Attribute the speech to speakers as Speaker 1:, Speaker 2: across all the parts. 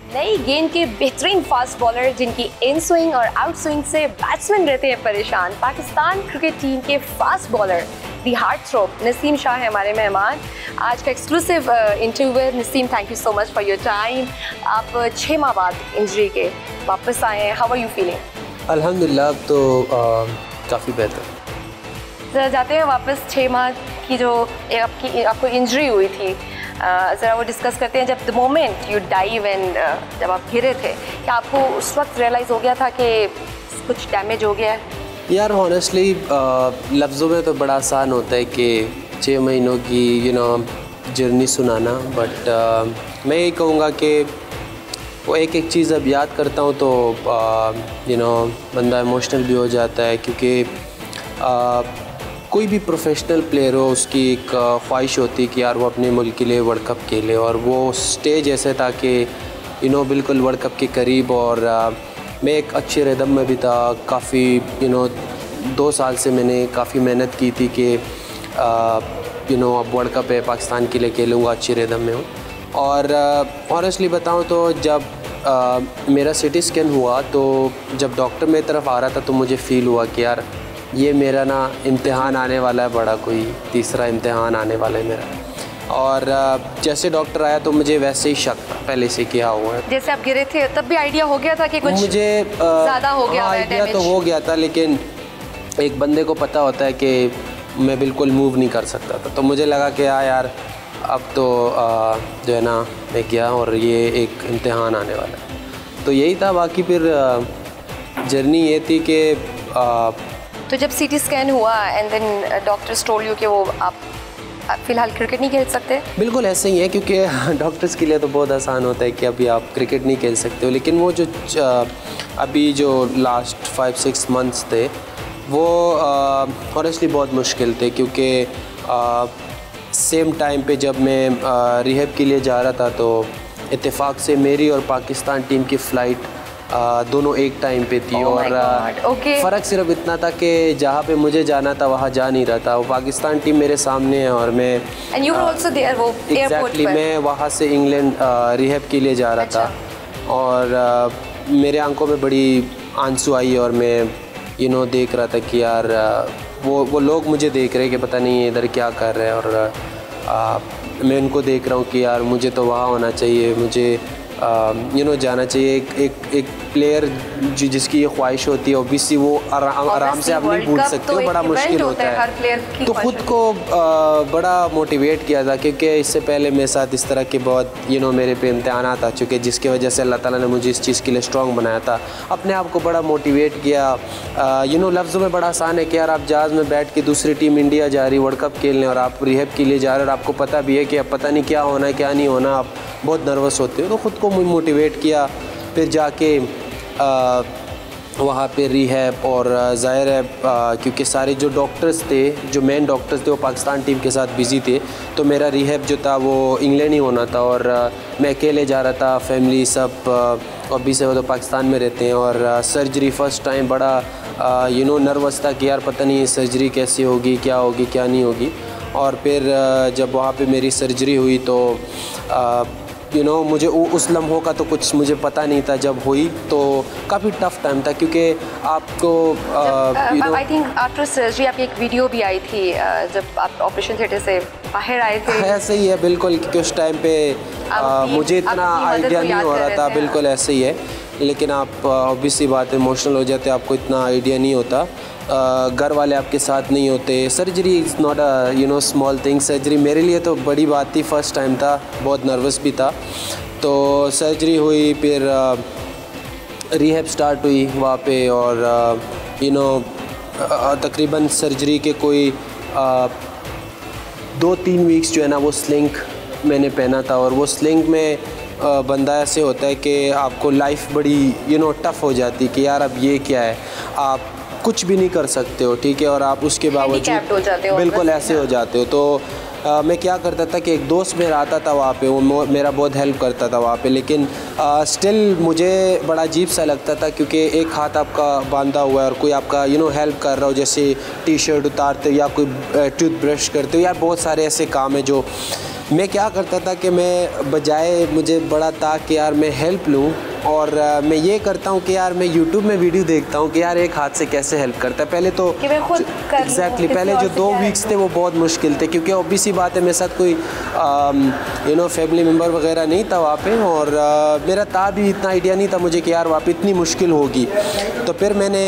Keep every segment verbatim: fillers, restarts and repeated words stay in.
Speaker 1: नई गेंद के बेहतरीन फास्ट बॉलर जिनकी इन स्विंग और आउट स्विंग से बैट्समैन रहते हैं परेशान, पाकिस्तान क्रिकेट टीम के fast bowler the heartthrob Naseem Shah है हमारे मेहमान। आज का एक्सक्लूसिव इंटरव्यू है। Naseem, thank you so much for your time. आप छः माह बाद इंजरी के वापस आए हैं, हाउ आर यू फीलिंग?
Speaker 2: अल्हम्दुलिल्लाह, अब तो काफ़ी बेहतर।
Speaker 1: ज़रा जाते हैं वापस छः माह की जो आपकी आपको इंजरी हुई थी, ज़रा वो डिस्कस करते हैं। जब the moment you dive and जब आप गिरे थे, क्या आपको उस वक्त रियलाइज़ हो गया था कि कुछ डैमेज हो गया है?
Speaker 2: यार हॉनेस्टली लफ्ज़ों में तो बड़ा आसान होता है कि छः महीनों की यू नो जर्नी सुनाना, बट uh, मैं यही कहूँगा कि वो एक एक चीज़ अब याद करता हूँ तो यू नो बंदा इमोशनल भी हो जाता है, क्योंकि uh, कोई भी प्रोफेशनल प्लेयर हो उसकी एक ख्वाहिश होती है कि यार वो अपने मुल्क के लिए वर्ल्ड कप खेले, और वो स्टेज ऐसे था कि यू नो बिल्कुल वर्ल्ड कप के करीब। और आ, मैं एक अच्छे रिदम में भी था, काफ़ी यू नो दो साल से मैंने काफ़ी मेहनत की थी कि यू नो अब वर्ल्ड कप है, पाकिस्तान के लिए खेलूँगा, अच्छे रिदम में हूँ। और ऑनेस्टली बताऊँ तो जब आ, मेरा सिटी स्कैन हुआ तो जब डॉक्टर मेरी तरफ आ रहा था तो मुझे फ़ील हुआ कि यार ये मेरा ना इम्तिहान आने वाला है, बड़ा कोई तीसरा इम्तिहान आने वाला है मेरा। और जैसे डॉक्टर आया तो मुझे वैसे ही शक था पहले से क्या हुआ है।
Speaker 1: जैसे आप गिरे थे तब भी आइडिया हो गया था कि कुछ
Speaker 2: मुझे
Speaker 1: ज़्यादा हो गया?
Speaker 2: आइडिया तो हो गया था, लेकिन एक बंदे को पता होता है कि मैं बिल्कुल मूव नहीं कर सकता था। तो मुझे लगा कि हाँ यार अब तो आ, जो है ना मैं गया और ये एक इम्तिहान आने वाला है, तो यही था। बाकी फिर जर्नी ये थी कि
Speaker 1: तो जब सीटी स्कैन हुआ and then doctors told you कि वो आप फ़िलहाल क्रिकेट नहीं खेल सकते?
Speaker 2: बिल्कुल ऐसे ही है, क्योंकि डॉक्टर्स के लिए तो बहुत आसान होता है कि अभी आप क्रिकेट नहीं खेल सकते हो, लेकिन वो जो अभी जो लास्ट फाइव सिक्स मंथ्स थे वो ऑनेस्टली बहुत मुश्किल थे, क्योंकि सेम टाइम पे जब मैं रिहैब के लिए जा रहा था तो इत्तेफाक से मेरी और पाकिस्तान टीम की फ़्लाइट आ, दोनों एक टाइम पे थी।
Speaker 1: oh
Speaker 2: और
Speaker 1: okay.
Speaker 2: फ़र्क सिर्फ इतना था कि जहाँ पे मुझे जाना था वहाँ जा नहीं रहा था। वो पाकिस्तान टीम मेरे सामने है और मैं
Speaker 1: And you were also there, वो
Speaker 2: एग्जैक्टली मैं वहाँ से इंग्लैंड रिहैब के लिए जा रहा अच्छा। था, और आ, मेरे आंखों में बड़ी आंसू आई और मैं यू नो देख रहा था कि यार वो वो लोग मुझे देख रहे हैं कि पता नहीं इधर क्या कर रहे हैं, और आ, मैं उनको देख रहा हूँ कि यार मुझे तो वहाँ होना चाहिए, मुझे यू नो जाना चाहिए। एक एक एक प्लेयर जो जिसकी ये ख्वाहिश होती है ऑब्वियसली वो आराम आराम से आप नहीं भूल सकते हो, बड़ा मुश्किल होता है, है। तो ख़ुद को आ, बड़ा मोटिवेट किया था, क्योंकि इससे पहले मेरे साथ इस तरह के बहुत यू नो मेरे पे इम्तिहान आ चुके, जिसकी वजह से अल्लाह ताला ने मुझे इस चीज़ के लिए स्ट्रॉन्ग बनाया था। अपने आप को बड़ा मोटिवेट किया। यू नो लफ्ज़ों में बड़ा आसान है कि यार आप जहाज़ में बैठ के दूसरी टीम इंडिया जा रही वर्ल्ड कप खेलने और आप रिहैब के लिए जा रहे हो, और आपको पता भी है कि अब पता नहीं क्या होना है क्या नहीं होना, आप बहुत नर्वस होते हो। तो ख़ुद को मोटिवेट किया, फिर जाके आ, वहाँ पे रिहैब, और ज़ाहिर है क्योंकि सारे जो डॉक्टर्स थे, जो मेन डॉक्टर्स थे वो पाकिस्तान टीम के साथ बिज़ी थे, तो मेरा रिहैब जो था वो इंग्लैंड ही होना था, और मैं अकेले जा रहा था। फैमिली सब अभी से वो तो पाकिस्तान में रहते हैं, और सर्जरी फ़र्स्ट टाइम बड़ा यू नो नर्वस था कि यार पता नहीं सर्जरी कैसी होगी, क्या होगी क्या नहीं होगी। और फिर जब वहाँ पे मेरी सर्जरी हुई तो यू नो मुझे उस लम्हों का तो कुछ मुझे पता नहीं था। जब हुई तो काफ़ी टफ़ टाइम था, क्योंकि आपको
Speaker 1: आई थिंक आफ्टर सर्जरी आपकी एक वीडियो भी आई थी जब आप ऑपरेशन थिएटर से बाहर आए थे।
Speaker 2: ऐसे ही है बिल्कुल, क्योंकि उस टाइम पे आ, मुझे इतना आइडिया नहीं हो रहा था। बिल्कुल ऐसे ही है, लेकिन आप ऑब्वियसली बात है इमोशनल हो जाते, आपको इतना आइडिया नहीं होता, घर वाले आपके साथ नहीं होते। Surgery is not a you know small thing. Surgery मेरे लिए तो बड़ी बात थी, फ़र्स्ट टाइम था, बहुत नर्वस भी था। तो सर्जरी हुई, फिर रिहैब स्टार्ट हुई वहाँ पे, और यू नो तकरीबन सर्जरी के कोई आ, दो तीन वीक्स जो है ना वो स्लिंग मैंने पहना था। और वो स्लिंग में आ, बंदा ऐसे होता है कि आपको लाइफ बड़ी यू नो टफ़ हो जाती है कि यार अब ये क्या है, आप कुछ भी नहीं कर सकते हो, ठीक है, और आप उसके बावजूद बिल्कुल ऐसे हो जाते हो। तो आ, मैं क्या करता था कि एक दोस्त मेरा आता था वहाँ पे, वो मेरा बहुत हेल्प करता था वहाँ पे, लेकिन स्टिल मुझे बड़ा अजीब सा लगता था, क्योंकि एक हाथ आपका बांधा हुआ है और कोई आपका यू नो हेल्प कर रहा हो, जैसे टी शर्ट उतारते हो या कोई टूथ ब्रश करते हो, यार बहुत सारे ऐसे काम है जो मैं क्या करता था कि मैं बजाय मुझे बड़ा था कि यार मैं हेल्प लूँ, और आ, मैं ये करता हूँ कि यार मैं यूट्यूब में वीडियो देखता हूँ कि यार एक हाथ से कैसे हेल्प करता है। पहले तो
Speaker 1: कि मैं खुद कर लूँ,
Speaker 2: एग्जैक्टली
Speaker 1: किसी
Speaker 2: पहले
Speaker 1: और
Speaker 2: जो
Speaker 1: से
Speaker 2: दो
Speaker 1: क्या
Speaker 2: वीक्स थे वो बहुत मुश्किल थे, क्योंकि ऑब्वियस सी बात है मेरे साथ कोई यू नो फैमिली मेम्बर वगैरह नहीं था वहाँ पे, और आ, मेरा था भी इतना आइडिया नहीं था मुझे कि यार वहाँ पे इतनी मुश्किल होगी। तो फिर मैंने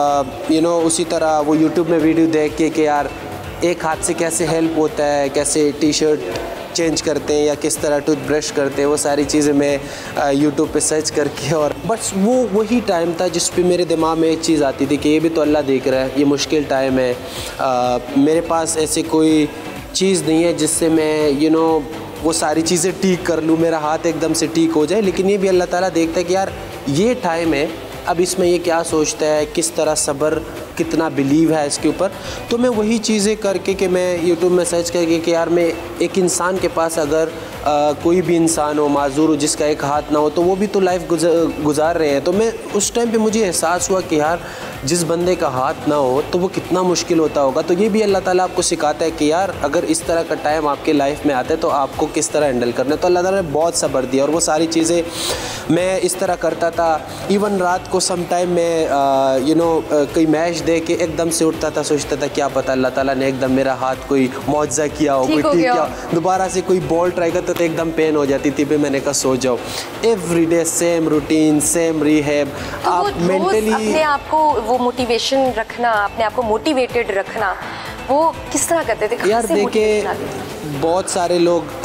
Speaker 2: यू नो उसी तरह वो यूट्यूब में वीडियो देख के कि यार एक हाथ से कैसे हेल्प होता है, कैसे टी शर्ट चेंज करते हैं या किस तरह टूथब्रश करते हैं, वो सारी चीज़ें मैं यूट्यूब पे सर्च करके, और बस वो वही टाइम था जिस पे मेरे दिमाग में एक चीज़ आती थी कि ये भी तो अल्लाह देख रहा है, ये मुश्किल टाइम है, आ, मेरे पास ऐसी कोई चीज़ नहीं है जिससे मैं यू नो वो सारी चीज़ें ठीक कर लूँ, मेरा हाथ एकदम से ठीक हो जाए, लेकिन ये भी अल्लाह ताला देखता है कि यार ये टाइम है, अब इसमें ये क्या सोचता है, किस तरह सब्र, कितना बिलीव है इसके ऊपर। तो मैं वही चीज़ें करके कि मैं यूट्यूब में सर्च करके कि यार मैं एक इंसान के पास अगर आ, कोई भी इंसान हो, माजूर हो, जिसका एक हाथ ना हो, तो वो भी तो लाइफ गुजार रहे हैं। तो मैं उस टाइम पे मुझे एहसास हुआ कि यार जिस बंदे का हाथ ना हो तो वो कितना मुश्किल होता होगा। तो ये भी अल्लाह ताला आपको सिखाता है कि यार अगर इस तरह का टाइम आपके लाइफ में आता है तो आपको किस तरह हैंडल करना है। तो अल्लाह ताला ने बहुत सब्र दिया, और वो सारी चीज़ें मैं इस तरह करता था। इवन रात को सम टाइम मैं यू नो कोई मैच देख के एकदम से उठता था, सोचता था क्या पता अल्लाह ताला ने एकदम मेरा हाथ कोई मौजज़ा किया हो, कोई ठीक किया, दोबारा से कोई बॉल ट्राई करता तो एकदम पेन हो जाती थी। फिर मैंने कहा सो जाओ। Every day same routine, same rehab.
Speaker 1: तो
Speaker 2: आप मेंटली
Speaker 1: अपने आप को वो मोटिवेशन रखना, अपने आप को मोटिवेटेड रखना, वो किस तरह करते थे?
Speaker 2: यार देखिए बहुत सारे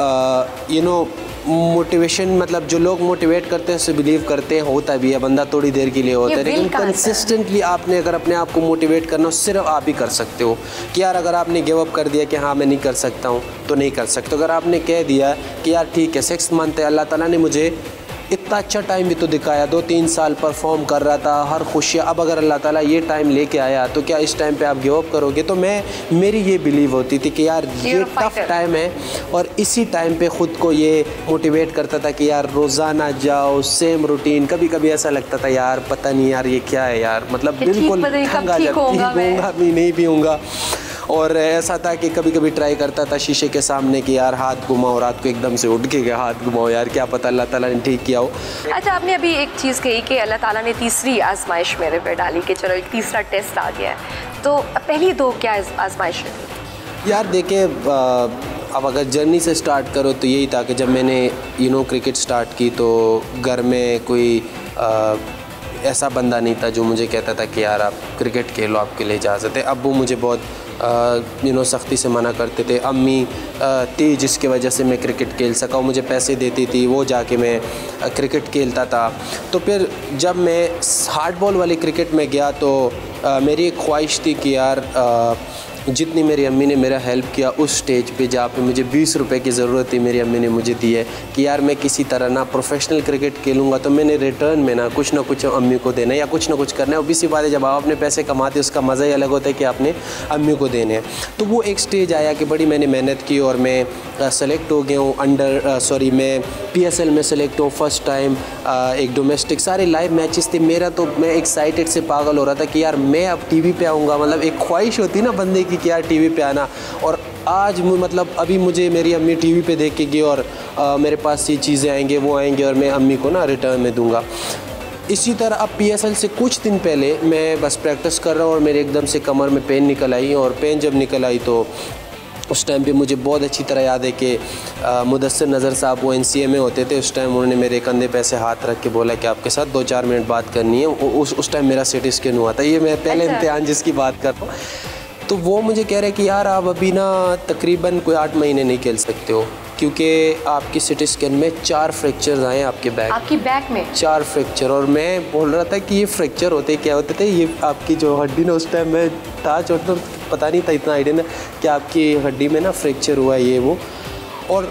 Speaker 2: लोग यू नो मोटिवेशन, मतलब जो लोग मोटिवेट करते हैं उससे बिलीव करते हैं, होता भी है, बंदा थोड़ी देर के लिए होता है, लेकिन कंसिस्टेंटली आपने अगर अपने आप को मोटिवेट करना हो सिर्फ आप ही कर सकते हो। कि यार अगर आपने गिव अप कर दिया कि हाँ मैं नहीं कर सकता हूँ तो नहीं कर सकते। अगर आपने कह दिया कि यार ठीक है सिक्स मंथ है, अल्लाह ताला ने मुझे इतना अच्छा टाइम भी तो दिखाया, दो तीन साल परफॉर्म कर रहा था, हर खुशियाँ, अब अगर अल्लाह ताला ये टाइम लेके आया तो क्या इस टाइम पे आप गिव अप करोगे? तो मैं मेरी ये बिलीव होती थी कि यार ये टफ टाइम है, और इसी टाइम पे ख़ुद को ये मोटिवेट करता था कि यार रोज़ाना जाओ, सेम रूटीन। कभी कभी ऐसा लगता था यार पता नहीं यार ये क्या है यार, मतलब बिल्कुल ठंग आ जाती, होऊंगा भी नहीं भी होऊंगा। और ऐसा था कि कभी कभी ट्राई करता था शीशे के सामने कि यार हाथ घुमाओ, रात को एकदम से उठ के गया हाथ घुमाओ, यार क्या पता अल्लाह ताला ने ठीक किया हो।
Speaker 1: अच्छा, आपने अभी एक चीज़ कही कि अल्लाह ताला ने तीसरी आजमाइश मेरे पे डाली कि चलो एक तीसरा टेस्ट आ गया है, तो पहली दो क्या आजमाइश है?
Speaker 2: यार देखिए अब अगर जर्नी से स्टार्ट करो तो यही था कि जब मैंने यू नो क्रिकेट स्टार्ट की तो घर में कोई आ, ऐसा बंदा नहीं था जो मुझे कहता था कि यार आप क्रिकेट खेलो, आपके लिए इजाज़त है। अब्बू मुझे बहुत यू नो सख्ती से मना करते थे, अम्मी थी जिसकी वजह से मैं क्रिकेट खेल सका, वो मुझे पैसे देती थी, वो जाके मैं क्रिकेट खेलता था। तो फिर जब मैं हार्ड बॉल वाली क्रिकेट में गया तो आ, मेरी एक ख्वाहिश थी कि यार आ, जितनी मेरी अम्मी ने मेरा हेल्प किया उस स्टेज पे जहाँ पे मुझे बीस रुपए की ज़रूरत थी, मेरी अम्मी ने मुझे दी है कि यार मैं किसी तरह ना प्रोफेशनल क्रिकेट खेलूँगा तो मैंने रिटर्न में ना कुछ ना कुछ अम्मी को देना है या कुछ ना कुछ करना है। ऑब्वियसली बात है जब आप अपने पैसे कमाते उसका मज़ा ही अलग होता है कि आपने अम्मी को देने हैं। तो वो एक स्टेज आया कि बड़ी मैंने मेहनत की और मैं सेलेक्ट हो गया हूँ अंडर सॉरी मैं पी एस एल में सेलेक्ट हूँ फर्स्ट टाइम, एक डोमेस्टिक, सारे लाइव मैचेस थे। मेरा तो मैं एक्साइटेड से पागल हो रहा था कि यार मैं अब टी वी पे आऊँगा, मतलब एक ख्वाहिश होती ना बंदे की कि यार टीवी पे आना। और आज मतलब अभी मुझे मेरी अम्मी टीवी पे देख के गई और आ, मेरे पास ये चीज़ें आएंगे वो आएंगे और मैं अम्मी को ना रिटर्न में दूंगा। इसी तरह अब पी एस एल से कुछ दिन पहले मैं बस प्रैक्टिस कर रहा हूँ और मेरे एकदम से कमर में पेन निकल आई, और पेन जब निकल आई तो उस टाइम पे मुझे बहुत अच्छी तरह याद है कि मुदस्सिर नज़र साहब वो एन सी ए में होते थे उस टाइम। उन्होंने मेरे कंधे पे ऐसे हाथ रख के बोला कि आपके साथ दो चार मिनट बात करनी है। उस उस टाइम मेरा सी टी स्कैन हुआ था, ये मैं पहले इम्तिहान जिसकी बात कर रहा हूँ। तो वो मुझे कह रहे कि यार आप अभी ना तकरीबन कोई आठ महीने नहीं खेल सकते हो क्योंकि आपकी सिटी स्कैन में चार फ्रैक्चर्स आए आपके बैक
Speaker 1: आपकी बैक में
Speaker 2: चार फ्रैक्चर। और मैं बोल रहा था कि ये फ्रैक्चर होते क्या होते थे, ये आपकी जो हड्डी ना उस टाइम में था चोट तो पता नहीं था इतना आइडिया ना कि आपकी हड्डी में ना फ्रैक्चर हुआ ये वो। और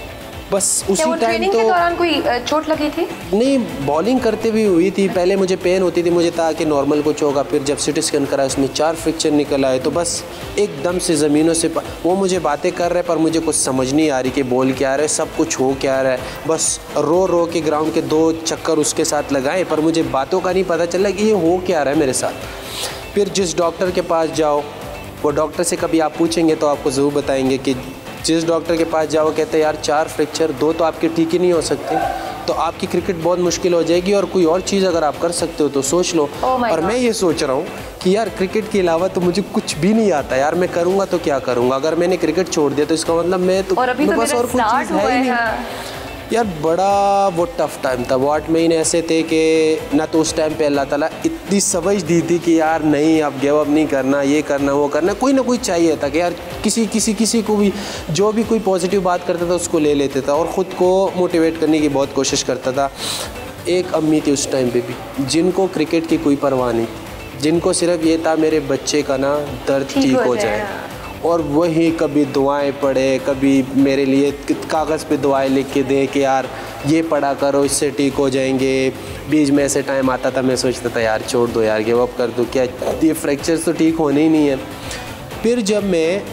Speaker 2: बस उसी टाइम तो
Speaker 1: के दौरान कोई चोट लगी थी?
Speaker 2: नहीं, बॉलिंग करते भी हुई थी। पहले मुझे पेन होती थी, मुझे था कि नॉर्मल कुछ होगा, फिर जब सिटी स्कैन करा उसमें चार फ्रैक्चर निकल आए। तो बस एकदम से ज़मीनों से वो मुझे बातें कर रहे पर मुझे कुछ समझ नहीं आ रही कि बोल क्या रहे, सब कुछ हो क्या रहा है। बस रो रो के ग्राउंड के दो चक्कर उसके साथ लगाए पर मुझे बातों का नहीं पता चला कि ये हो क्या रहा है मेरे साथ। फिर जिस डॉक्टर के पास जाओ वो डॉक्टर से कभी आप पूछेंगे तो आपको ज़रूर बताएंगे कि जिस डॉक्टर के पास जाओ कहते हैं यार चार फ्रैक्चर, दो तो आपके ठीक ही नहीं हो सकते, तो आपकी क्रिकेट बहुत मुश्किल हो जाएगी और कोई और चीज़ अगर आप कर सकते हो तो सोच लो।
Speaker 1: oh
Speaker 2: और मैं ये सोच रहा हूँ कि यार क्रिकेट के अलावा तो मुझे कुछ भी नहीं आता यार, मैं करूँगा तो क्या करूँगा, अगर मैंने क्रिकेट छोड़ दिया तो इसका मतलब मैं तो
Speaker 1: और अभी तो
Speaker 2: बस और कुछ चीज़ है ही नहीं। यार बड़ा वो टफ़ टाइम था, वो आठ महीने ऐसे थे कि ना तो उस टाइम पे अल्लाह ताला इतनी समझ दी थी कि यार नहीं अब गिव अप नहीं करना, ये करना वो करना, कोई ना कोई चाहिए था कि यार किसी किसी किसी को भी जो भी कोई पॉजिटिव बात करता था उसको ले लेते था और ख़ुद को मोटिवेट करने की बहुत कोशिश करता था। एक अम्मी थी उस टाइम पे भी जिनको क्रिकेट की कोई परवाह नहीं, जिनको सिर्फ ये था मेरे बच्चे का ना दर्द ठीक हो जाए, और वही कभी दुआएं पढ़े, कभी मेरे लिए कागज़ पे दुआएं लिख के दे कि यार ये पढ़ा करो इससे ठीक हो जाएंगे। बीच में ऐसे टाइम आता था मैं सोचता था यार छोड़ दो यार, गिव अप कर दो, क्या ये फ्रैक्चर्स तो ठीक होने ही नहीं है। फिर जब मैं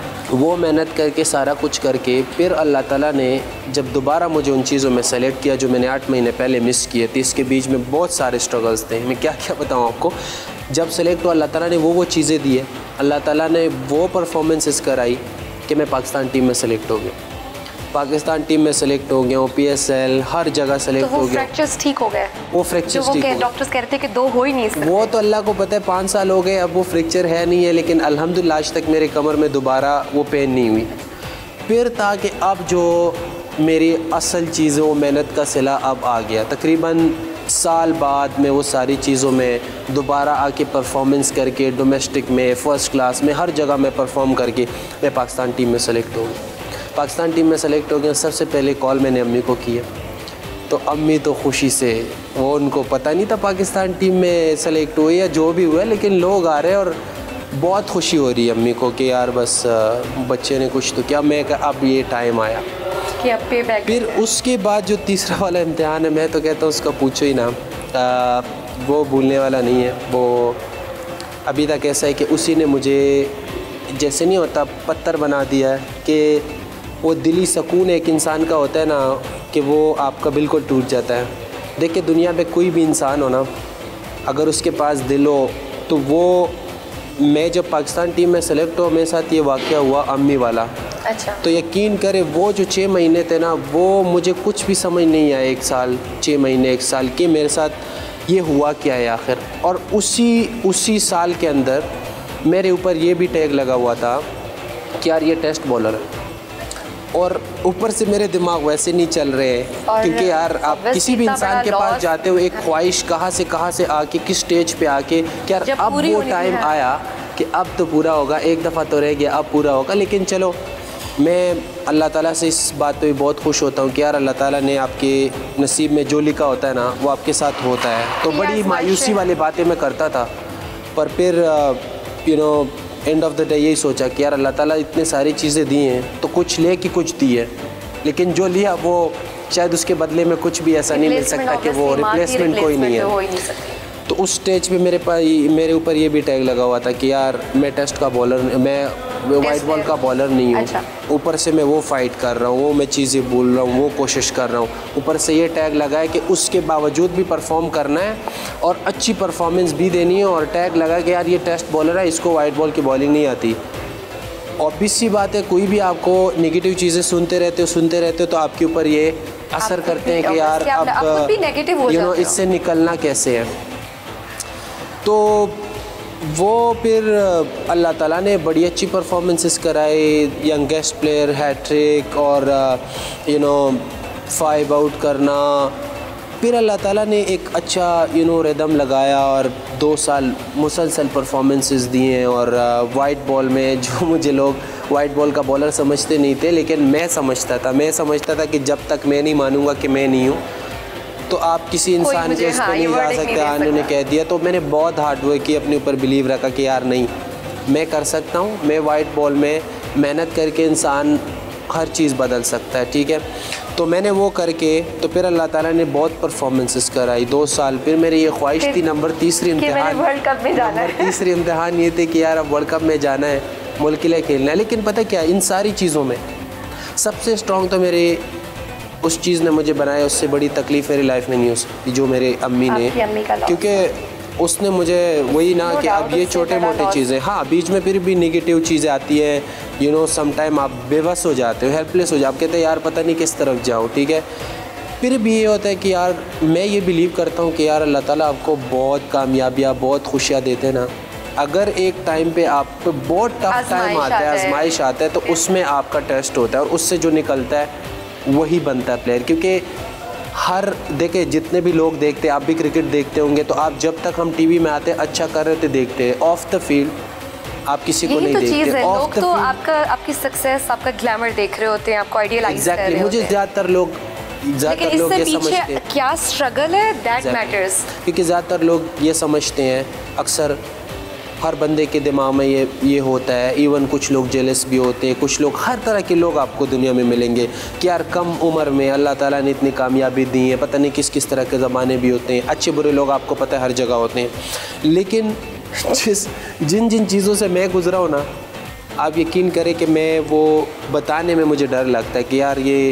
Speaker 2: वो मेहनत करके सारा कुछ करके फिर अल्लाह ताला ने जब दोबारा मुझे उन चीज़ों में सेलेक्ट किया जो मैंने आठ महीने पहले मिस किए थे, इसके बीच में बहुत सारे स्ट्रगल्स थे, मैं क्या क्या बताऊँ आपको। जब सेलेक्ट हुआ अल्लाह ताला ने वो वो चीज़ें दी है, अल्लाह ताला ने वो परफॉर्मेंसेस कराई कि मैं पाकिस्तान टीम में सेलेक्ट हो गया, पाकिस्तान टीम में सेलेक्ट हो गया हूँ, पी एस एल हर जगह सेलेक्ट
Speaker 1: तो
Speaker 2: हो गया।
Speaker 1: फ्रैक्चर्स ठीक हो गए,
Speaker 2: वो फ्रैक्चर्स ठीक हो गए,
Speaker 1: डॉक्टर्स कह रहे थे कि दो हो ही नहीं सकते।
Speaker 2: वो तो अल्लाह को पता है, पाँच साल हो गए अब वो फ्रैक्चर है नहीं है, लेकिन अल्हम्दुलिल्लाह आज तक मेरे कमर में दोबारा वो पेन नहीं हुई। फिर था कि अब जो मेरी असल चीज़ें वो मेहनत का सिला अब आ गया, तकरीबन साल बाद में वो सारी चीज़ों में दोबारा आके परफॉर्मेंस करके डोमेस्टिक में फ़र्स्ट क्लास में हर जगह में परफॉर्म करके मैं पाकिस्तान टीम में सेलेक्ट हो गया। पाकिस्तान टीम में सेलेक्ट हो गया, सबसे पहले कॉल मैंने अम्मी को किया, तो अम्मी तो खुशी से, वो उनको पता नहीं था पाकिस्तान टीम में सेलेक्ट हुए या जो भी हुआ, लेकिन लोग आ रहे हैं और बहुत खुशी हो रही है अम्मी को कि यार बस बच्चे ने कुछ तो किया। मैं अब ये टाइम आया
Speaker 1: कि अब पे बैक।
Speaker 2: फिर उसके बाद जो तीसरा वाला इम्तिहान है, मैं तो कहता हूँ उसका पूछो ही ना, आ, वो भूलने वाला नहीं है। वो अभी तक ऐसा है कि उसी ने मुझे जैसे नहीं होता पत्थर बना दिया है कि वो दिली सुकून एक इंसान का होता है ना कि वो आपका बिल्कुल टूट जाता है। देखिए दुनिया में कोई भी इंसान हो ना, अगर उसके पास दिल हो तो वो, मैं जब पाकिस्तान टीम में सेलेक्ट हो मेरे साथ ये वाक़या हुआ अम्मी वाला।
Speaker 1: अच्छा।
Speaker 2: तो यकीन करें वो जो छः महीने थे ना, वो मुझे कुछ भी समझ नहीं आया, एक साल छः महीने एक साल कि मेरे साथ ये हुआ क्या है आखिर। और उसी उसी साल के अंदर मेरे ऊपर ये भी टैग लगा हुआ था कि यार ये टेस्ट बॉलर है, और ऊपर से मेरे दिमाग वैसे नहीं चल रहे हैं क्योंकि यार आप किसी भी इंसान के पास जाते हो एक ख्वाहिश कहाँ से कहाँ से आके किस स्टेज पे आके कि यार अब वो टाइम आया कि अब तो पूरा होगा, एक दफ़ा तो रह गया अब पूरा होगा। लेकिन चलो मैं अल्लाह ताला से इस बात पे भी बहुत खुश होता हूँ कि यार अल्लाह ताला ने आपके नसीब में जो लिखा होता है ना वो आपके साथ होता है। तो बड़ी मायूसी वाली बातें मैं करता था, पर फिर you know end of the day यही सोचा कि यार अल्लाह ताला इतने सारी चीज़ें दी हैं तो कुछ ले कि कुछ दी है, लेकिन जो लिया वो शायद उसके बदले में कुछ भी ऐसा नहीं मिल सकता कि वो रिप्लेसमेंट कोई नहीं है। तो उस स्टेज पे मेरे पास मेरे ऊपर ये भी टैग लगा हुआ था कि यार मैं टेस्ट का बॉलर, मैं वाइट बॉल का बॉलर नहीं हूँ। अच्छा। ऊपर से मैं वो फाइट कर रहा हूँ, वो मैं चीज़ें बोल रहा हूँ, वो कोशिश कर रहा हूँ, ऊपर से ये टैग लगा है कि उसके बावजूद भी परफॉर्म करना है और अच्छी परफॉर्मेंस भी देनी है, और टैग लगा कि यार ये टेस्ट बॉलर है, इसको वाइट बॉल की बॉलिंग नहीं आती। ऑब्वियस सी बात है, कोई भी आपको नेगेटिव चीज़ें सुनते रहते हो सुनते रहते हो तो आपके ऊपर ये असर करते हैं कि यार अब यू नो इससे निकलना कैसे है। तो वो फिर अल्लाह ताला ने बड़ी अच्छी परफॉर्मेंसेस कराए, यंगेस्ट प्लेयर हैट्रिक और यू नो फाइव आउट करना। फिर अल्लाह ताला ने एक अच्छा यू नो रिदम लगाया और दो साल मुसलसल परफॉर्मेंसेस दिए हैं। और वाइट बॉल में जो मुझे लोग वाइट बॉल का बॉलर समझते नहीं थे, लेकिन मैं समझता था मैं समझता था कि जब तक मैं नहीं मानूंगा कि मैं नहीं हूँ तो आप किसी इंसान के उस पर नहीं जा सकते। हाँ, उन्होंने कह दिया, तो मैंने बहुत हार्ड वर्क की, अपने ऊपर बिलीव रखा कि यार नहीं मैं कर सकता हूँ, मैं वाइट बॉल में मेहनत करके इंसान हर चीज़ बदल सकता है। ठीक है, तो मैंने वो करके तो फिर अल्लाह ताला ने बहुत परफॉर्मेंसेस कराई दो साल। फिर मेरी ये ख्वाहिश थी नंबर तीसरी इम्तिहान
Speaker 1: वर्ल्ड कप में जाना है
Speaker 2: तीसरी इम्तिहान ये थे कि यार अब वर्ल्ड कप में जाना है, मुल्क के लिए खेलना है। लेकिन पता क्या, इन सारी चीज़ों में सबसे स्ट्रॉन्ग तो मेरे उस चीज़ ने मुझे बनाया, उससे बड़ी तकलीफ़ मेरी लाइफ में नहीं हो सकती जो मेरे अम्मी ने, क्योंकि उसने मुझे वही ना कि अब ये छोटे मोटे चीज़ें, हाँ बीच में फिर भी नेगेटिव चीज़ें आती हैं, यू नो सम टाइम आप बेबस हो जाते हो, हेल्पलेस हो जाते, आप कहते हैं यार पता नहीं किस तरफ जाऊँ, ठीक है। फिर भी ये होता है कि यार मैं ये बिलीव करता हूँ कि यार अल्लाह ताला आपको बहुत कामयाबियाँ, बहुत खुशियाँ देते हैं ना। अगर एक टाइम पे आप पे बहुत टफ टाइम आता है, आजमाइश आता है, तो उसमें आपका टेस्ट होता है और उससे जो निकलता है वही बनता है प्लेयर। क्योंकि हर देखे जितने भी लोग देखते हैं, आप भी क्रिकेट देखते होंगे, तो आप जब तक हम टीवी में आते हैं अच्छा कर रहे थे देखते हैं, ऑफ द फील्ड आप किसी को नहीं
Speaker 1: तो
Speaker 2: देखते।
Speaker 1: लोग तो आपका आपकी सक्सेस, आपका ग्लैमर देख रहे होते हैं, आपको आइडियलाइज कर रहे होते हैं।
Speaker 2: मुझे ज़्यादातर लोग ज़्यादातर लोग ये समझते हैं
Speaker 1: क्या स्ट्रगल है, दैट मैटर्स।
Speaker 2: क्योंकि ज़्यादातर लोग ये समझते हैं, अक्सर हर बंदे के दिमाग में ये ये होता है, इवन कुछ लोग जेलस भी होते हैं, कुछ लोग, हर तरह के लोग आपको दुनिया में मिलेंगे कि यार कम उम्र में अल्लाह ताला ने इतनी कामयाबी दी है, पता नहीं किस किस तरह के ज़माने भी होते हैं, अच्छे बुरे लोग आपको पता है हर जगह होते हैं। लेकिन जिस जिन जिन चीज़ों से मैं गुजरा हूँ ना, आप यकीन करें कि मैं वो बताने में मुझे डर लगता है कि यार ये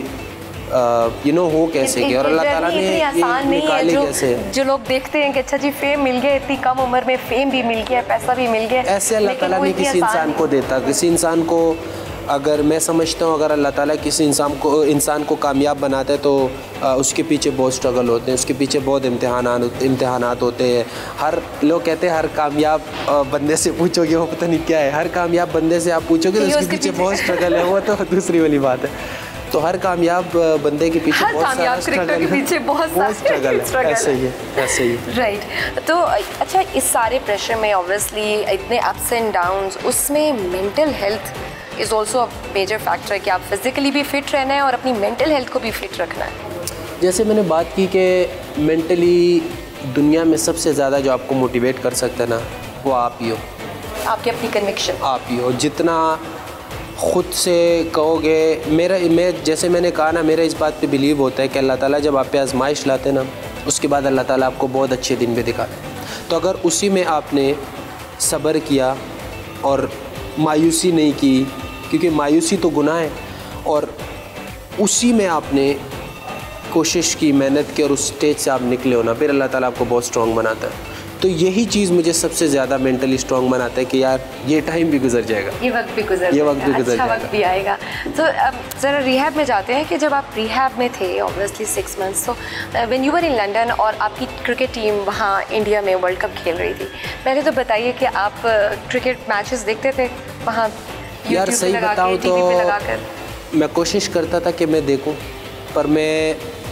Speaker 2: यू नो हो कैसे कि और अल्लाह ताला ने ये निकाले कैसे।
Speaker 1: जो लोग देखते हैं कि अच्छा जी फेम मिल गया, इतनी कम उम्र में फेम भी मिल गया, पैसा भी मिल गया,
Speaker 2: ऐसे अल्लाह ताला ने किसी इंसान को देता। किसी इंसान को अगर मैं समझता हूँ अगर अल्लाह ताला किसी इंसान को इंसान को कामयाब बनाता है तो आ, उसके पीछे बहुत स्ट्रगल होते हैं, उसके पीछे बहुत इम्तिहान इम्तिहानात होते हैं। हर लोग कहते हैं हर कामयाब बंदे से पूछोगे वो पता नहीं क्या है, हर कामयाब बंदे से आप पूछोगे तो उसके पीछे बहुत स्ट्रगल है, वो तो दूसरी वाली बात है। तो हर कामयाब बंदे के पीछे बहुत सारा स्ट्रगल
Speaker 1: के पीछे बहुत सारा
Speaker 2: स्ट्रगल है, ऐसे ही है, ऐसे ही है।
Speaker 1: राइट। तो अच्छा, इस सारे प्रेशर में ऑब्वियसली इतने अप्स एंड डाउन्स, उसमें mental health is also a major factor है कि आप फिज़िकली भी फिट रहना है और अपनी मेंटल हेल्थ को भी फिट रखना है।
Speaker 2: जैसे मैंने बात की कि मेंटली दुनिया में सबसे ज़्यादा जो आपको मोटिवेट कर सकता है ना, वो आप ही हो,
Speaker 1: आपकी अपनी कन्विक्शन
Speaker 2: आप ही हो। जितना ख़ुद से कहोगे, मेरा मैं जैसे मैंने कहा ना, मेरा इस बात पे बिलीव होता है कि अल्लाह ताला जब आप पे आजमाइश लाते ना, उसके बाद अल्लाह ताला आपको बहुत अच्छे दिन भी दिखाते हैं। तो अगर उसी में आपने सब्र किया और मायूसी नहीं की, क्योंकि मायूसी तो गुनाह है, और उसी में आपने कोशिश की, मेहनत की और उस स्टेज से आप निकले हो ना, फिर अल्लाह ताला आपको बहुत स्ट्रॉन्ग बनाता है। तो यही चीज़ मुझे सबसे ज़्यादा मेंटली स्ट्रॉन्ग बनाता है कि यार ये टाइम भी गुजर जाएगा,
Speaker 1: ये वक्त भी गुजर
Speaker 2: ये वक्त भी गुजर
Speaker 1: अच्छा
Speaker 2: जाएगा,
Speaker 1: वक्त भी आएगा। तो अब ज़रा रिहैब में जाते हैं कि जब आप रिहैब में थे ऑब्वियसली सिक्स मंथ्स, तो when you were in London और आपकी क्रिकेट टीम वहाँ इंडिया में वर्ल्ड कप खेल रही थी, पहले तो बताइए कि आप क्रिकेट मैचेस देखते थे वहाँ?
Speaker 2: यार सही बताऊँ तो मैं कोशिश करता था कि मैं देखूँ, पर मैं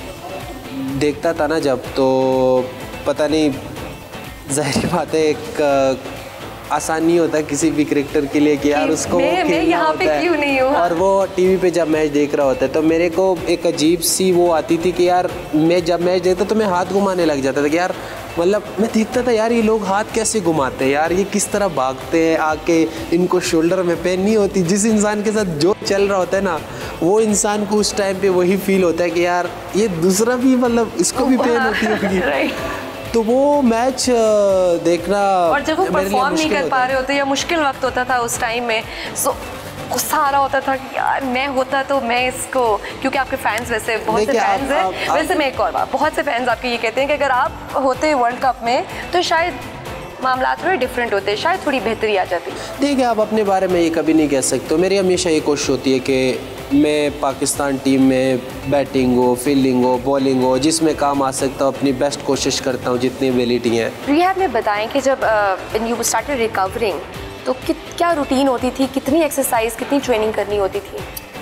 Speaker 2: देखता था ना जब, तो पता नहीं, जाहिर बात है एक आसान नहीं होता किसी भी क्रिकेटर के लिए कि यार उसको
Speaker 1: मैं, मैं यहाँ पे क्यों नहीं हूँ,
Speaker 2: और वो टीवी पे जब मैच देख रहा होता है तो मेरे को एक अजीब सी वो आती थी कि यार मैं जब मैच देखता तो मैं हाथ घुमाने लग जाता था कि यार, मतलब मैं देखता था यार ये लोग हाथ कैसे घुमाते हैं यार, ये किस तरह भागते हैं, आके इनको शोल्डर में पेन नहीं होती। जिस इंसान के साथ जो चल रहा होता है ना, वो इंसान को उस टाइम पे वही फील होता है कि यार ये दूसरा भी, मतलब इसको भी पेन होती होगी। तो वो मैच देखना,
Speaker 1: और जब वो परफॉर्म नहीं कर पा रहे होते या मुश्किल वक्त होता था उस टाइम में, सो गुस्सा आ रहा होता था कि यार मैं होता तो मैं इसको, क्योंकि आपके फैंस वैसे बहुत से फैंस हैं, वैसे मैं एक और बात, बहुत से फैंस आपके ये कहते हैं कि अगर आप होते वर्ल्ड कप में तो शायद मामला थोड़े डिफरेंट होते, शायद थोड़ी बेहतरी आ जाती।
Speaker 2: देखिए आप अपने बारे में ये कभी नहीं कह सकते। मेरी हमेशा ये कोशिश होती है कि मैं पाकिस्तान टीम में बैटिंग हो, फील्डिंग हो, बॉलिंग हो, जिसमें काम आ सकता हूँ अपनी बेस्ट कोशिश करता हूँ जितनी एबिलिटी है।
Speaker 1: रिहैब में बताएं कि जब व्हेन यू स्टार्टेड रिकवरिंग तो कित क्या रूटीन होती थी, कितनी एक्सरसाइज, कितनी ट्रेनिंग करनी होती थी?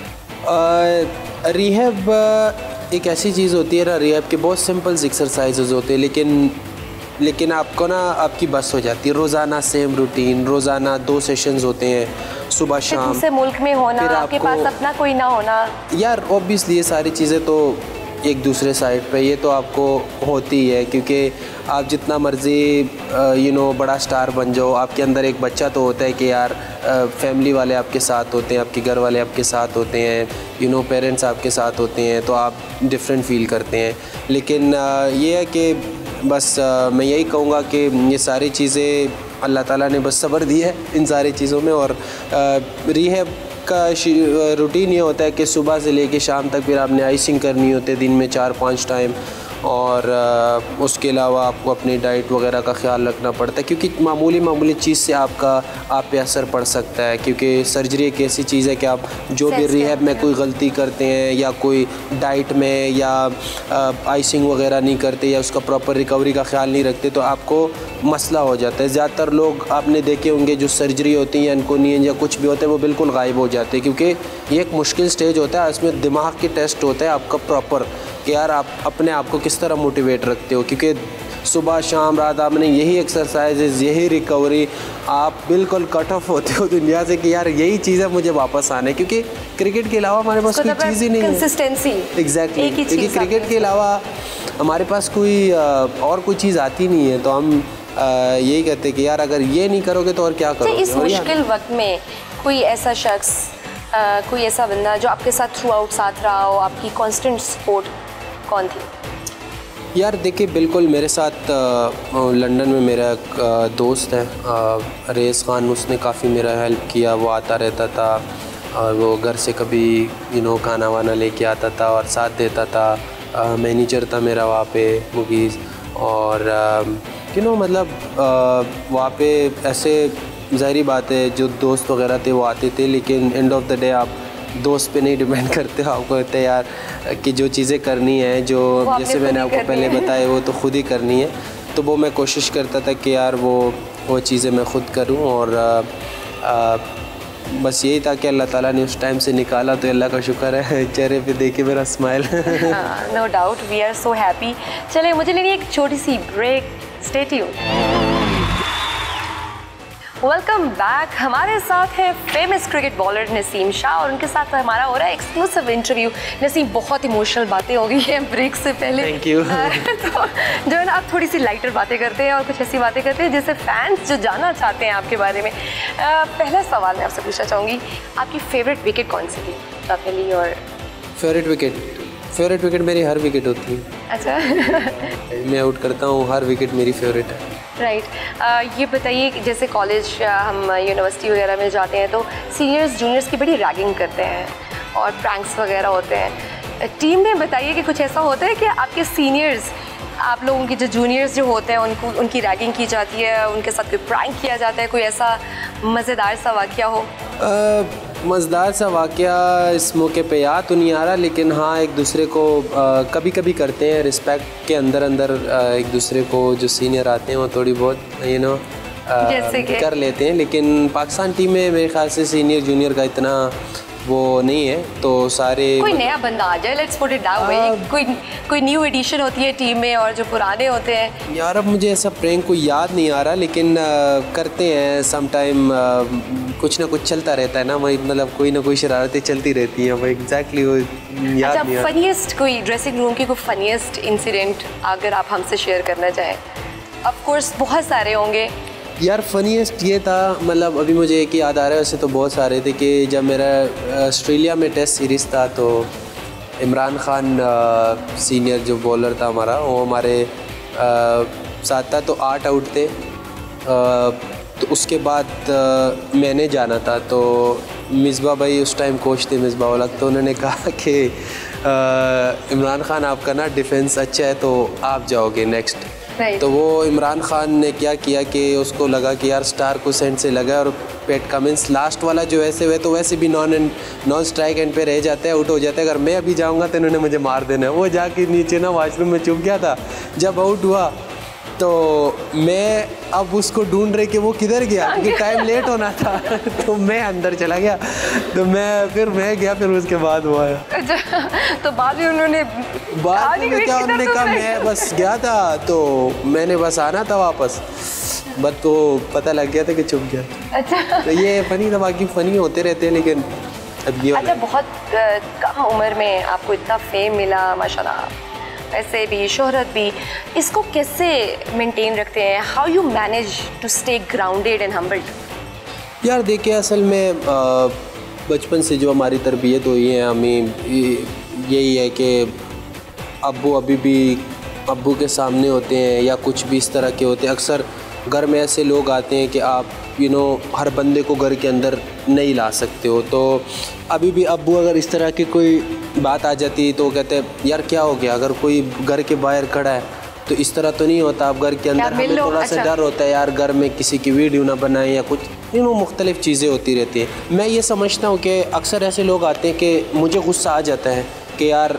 Speaker 2: रिहैब एक ऐसी चीज़ होती है ना, रिहैब के बहुत सिंपल एक्सरसाइजेज होते हैं, लेकिन लेकिन आपको ना आपकी बस हो जाती है। रोज़ाना सेम रूटीन, रोज़ाना दो सेशंस होते हैं, सुबह शाम।
Speaker 1: दूसरे मुल्क में होना, आपके पास अपना कोई ना होना,
Speaker 2: यार ऑब्वियसली ये सारी चीज़ें तो एक दूसरे साइड पे ये तो आपको होती है, क्योंकि आप जितना मर्ज़ी यू नो बड़ा स्टार बन जाओ, आपके अंदर एक बच्चा तो होता है कि यार फैमिली वाले आपके साथ होते हैं, आपके घर वाले आपके साथ होते हैं, यू नो पेरेंट्स आपके साथ होते हैं, तो आप डिफरेंट फील करते हैं। लेकिन ये है कि बस मैं यही कहूँगा कि ये सारी चीज़ें अल्लाह ताला ने बस सब्र दी है इन सारी चीज़ों में। और रिहैब का रूटीन ये होता है कि सुबह से लेके शाम तक फिर आपने आइसिंग करनी होती है दिन में चार पांच टाइम, और आ, उसके अलावा आपको अपनी डाइट वगैरह का ख्याल रखना पड़ता है, क्योंकि मामूली मामूली चीज़ से आपका आप पे असर पड़ सकता है। क्योंकि सर्जरी एक ऐसी चीज़ है कि आप जो भी रिहैब में कोई गलती करते हैं या कोई डाइट में या आइसिंग वगैरह नहीं करते या उसका प्रॉपर रिकवरी का ख्याल नहीं रखते तो आपको मसला हो जाता है। ज़्यादातर लोग आपने देखे होंगे जो सर्जरी होती है, एनकोनियन या कुछ भी होता है, वो बिल्कुल गायब हो जाते हैं, क्योंकि ये एक मुश्किल स्टेज होता है। इसमें दिमाग की टेस्ट होता है आपका प्रॉपर कि यार आप अपने आप को किस तरह मोटिवेट रखते हो, क्योंकि सुबह शाम रात आपने यही एक्सरसाइजेज यही रिकवरी, आप बिल्कुल कट ऑफ होते हो दुनिया से कि यार यही चीज़ है मुझे वापस आना है, क्योंकि क्रिकेट के अलावा हमारे पास कोई चीज़ ही नहीं है।
Speaker 1: कंसिस्टेंसी
Speaker 2: एग्जैक्टली, क्योंकि क्रिकेट के अलावा हमारे पास कोई और कोई चीज़ आती नहीं है। तो हम यही कहते हैं कि यार अगर ये नहीं करोगे तो और क्या करोगे।
Speaker 1: इस मुश्किल वक्त में कोई ऐसा शख्स, कोई ऐसा बंदा जो आपके साथ थ्रू आउट साथ रहा हो, आपकी कांस्टेंट सपोर्ट कौन थी?
Speaker 2: यार देखिए, बिल्कुल मेरे साथ लंदन में मेरा एक दोस्त है रेस खान, उसने काफ़ी मेरा हेल्प किया। वो आता रहता था और वो घर से कभी यू नो खाना वाना लेके आता था और साथ देता था। मैनेजर था मेरा वहाँ पे मुगीज़, और यू नो मतलब वहाँ पे ऐसे ज़ाहिरी बात है जो दोस्त वगैरह थे वो आते थे, लेकिन एंड ऑफ द डे आप दोस्त पे नहीं डिपेंड करते हो। आपको कहते हैं यार कि जो चीज़ें करनी है, जो जैसे मैंने आपको पहले बताया, वो तो खुद ही करनी है। तो वो मैं कोशिश करता था कि यार वो वो चीज़ें मैं ख़ुद करूं, और आ, आ, बस यही था कि अल्लाह ताला ने उस टाइम से निकाला, तो अल्लाह का शुक्र है। चेहरे पे देखे मेरा smile.
Speaker 1: No doubt, we are so happy. चले मुझे लेनी एक छोटी सी break, stay tuned. Welcome back. हमारे साथ है famous cricket bowler Naseem Shah, और उनके साथ हमारा हो रहा है एक्सक्लूसिव इंटरव्यू। नसीम, बहुत इमोशनल बातें हो गई हैं ब्रेक से पहले।
Speaker 2: Thank you.
Speaker 1: तो जो है ना, आप थोड़ी सी लाइटर बातें करते हैं और कुछ ऐसी बातें करते हैं जिससे फैंस जो जानना चाहते हैं आपके बारे में। आ, पहला सवाल मैं आपसे पूछना चाहूँगी, आपकी फेवरेट विकेट कौन सी थी पहली? और
Speaker 2: फेवरेट विकेट फेवरेट विकेट मेरी हर विकेट होती है।
Speaker 1: अच्छा।
Speaker 2: मैं आउट करता हूँ, हर विकेट मेरी फेवरेट है।
Speaker 1: Right right. ये बताइए कि जैसे कॉलेज हम यूनिवर्सिटी वगैरह में जाते हैं तो सीनियर्स जूनियर्स की बड़ी रैगिंग करते हैं और प्रैंक्स वगैरह होते हैं टीम में। बताइए कि कुछ ऐसा होता है कि आपके सीनियर्स, आप लोगों के जो जूनियर्स जो होते हैं, उनको उनकी रैगिंग की जाती है, उनके साथ कोई प्रैंक किया जाता है, कोई ऐसा मज़ेदार सा वाक़या हो?
Speaker 2: मज़ेदार सा वाक़या इस मौके पे याद तो नहीं आ रहा, लेकिन हाँ एक दूसरे को आ, कभी कभी करते हैं रिस्पेक्ट के अंदर अंदर आ, एक दूसरे को जो सीनियर आते हैं वो थोड़ी बहुत यू नो कर लेते हैं। लेकिन पाकिस्तान टीम में मेरे ख्याल से सीनियर जूनियर का इतना वो नहीं है, तो सारे
Speaker 1: कोई नया बंदा आ जाए, let's put it that way, कोई कोई न्यू एडिशन होती है टीम में और जो पुराने होते हैं।
Speaker 2: यार अब मुझे ऐसा प्रैंक कोई याद नहीं आ रहा, लेकिन आ, करते हैं सम टाइम, कुछ ना कुछ चलता रहता है ना भाई, मतलब कोई ना कोई शरारतें चलती रहती हैं भाई। एग्जैक्टली वो याद नहीं आ रहा।
Speaker 1: फनीएस्ट कोई ड्रेसिंग रूम की कोई फनीएस्ट इंसिडेंट अगर आप हमसे शेयर करना चाहें? ऑफ कोर्स बहुत सारे होंगे
Speaker 2: यार। फ़नीएस्ट ये था, मतलब अभी मुझे एक ही याद आ रहा है, वैसे तो बहुत सारे थे, कि जब मेरा ऑस्ट्रेलिया में टेस्ट सीरीज़ था तो इमरान खान सीनियर जो बॉलर था हमारा, वो हमारे साथ था, तो आठ आउट थे। तो उसके बाद मैंने जाना था, तो मिसबा भाई उस टाइम कोच थे, मिसबा उलग, तो उन्होंने कहा कि इमरान खान आपका ना डिफेंस अच्छा है तो आप जाओगे नेक्स्ट।
Speaker 1: Right.
Speaker 2: तो वो इमरान खान ने क्या किया कि उसको लगा कि यार स्टार को सेंट से लगा, और पेट कमिंस लास्ट वाला जो वैसे हुए तो वैसे भी non end non strike end पे रह जाते हैं, आउट हो जाते हैं। अगर मैं अभी जाऊंगा तो इन्होंने मुझे मार देना है। वो जाके नीचे ना वॉशरूम में चुप गया था। जब आउट हुआ तो मैं अब उसको ढूंढ रहे कि वो किधर गया, क्योंकि टाइम लेट होना था। तो मैं अंदर चला गया, तो मैं फिर मैं गया, फिर उसके बाद वो आया।
Speaker 1: अच्छा, तो बाद में उन्होंने
Speaker 2: बाद में क्या उन्होंने कहा, मैं बस गया था तो मैंने बस आना था वापस, बस तो पता लग गया था कि चुप गया।
Speaker 1: अच्छा,
Speaker 2: तो ये फ़नी था, बाकी फ़नी होते रहते हैं, लेकिन अब ये
Speaker 1: अच्छा बहुत कम उम्र में आपको इतना फेम मिला माशाल्लाह, ऐसे भी शोहरत भी, इसको कैसे मेंटेन रखते हैं? How you manage to stay grounded and humbled?
Speaker 2: यार देखिए, असल में बचपन से जो हमारी तरबियत हुई है, हमें यही है कि अब्बू अभी भी अब्बू के सामने होते हैं या कुछ भी इस तरह के होते हैं। अक्सर घर में ऐसे लोग आते हैं कि आप यू नो हर बंदे को घर के अंदर नहीं ला सकते हो, तो अभी भी अब्बू अगर इस तरह की कोई बात आ जाती तो कहते यार क्या हो गया, अगर कोई घर के बाहर खड़ा है तो इस तरह तो नहीं होता, अब घर के अंदर हमें थोड़ा अच्छा। सा डर होता है यार घर में किसी की वीडियो ना बनाए या कुछ, यू नो मुख्तलिफ चीज़ें होती रहती है। मैं ये समझता हूँ कि अक्सर ऐसे लोग आते हैं कि मुझे गुस्सा आ जाता है कि यार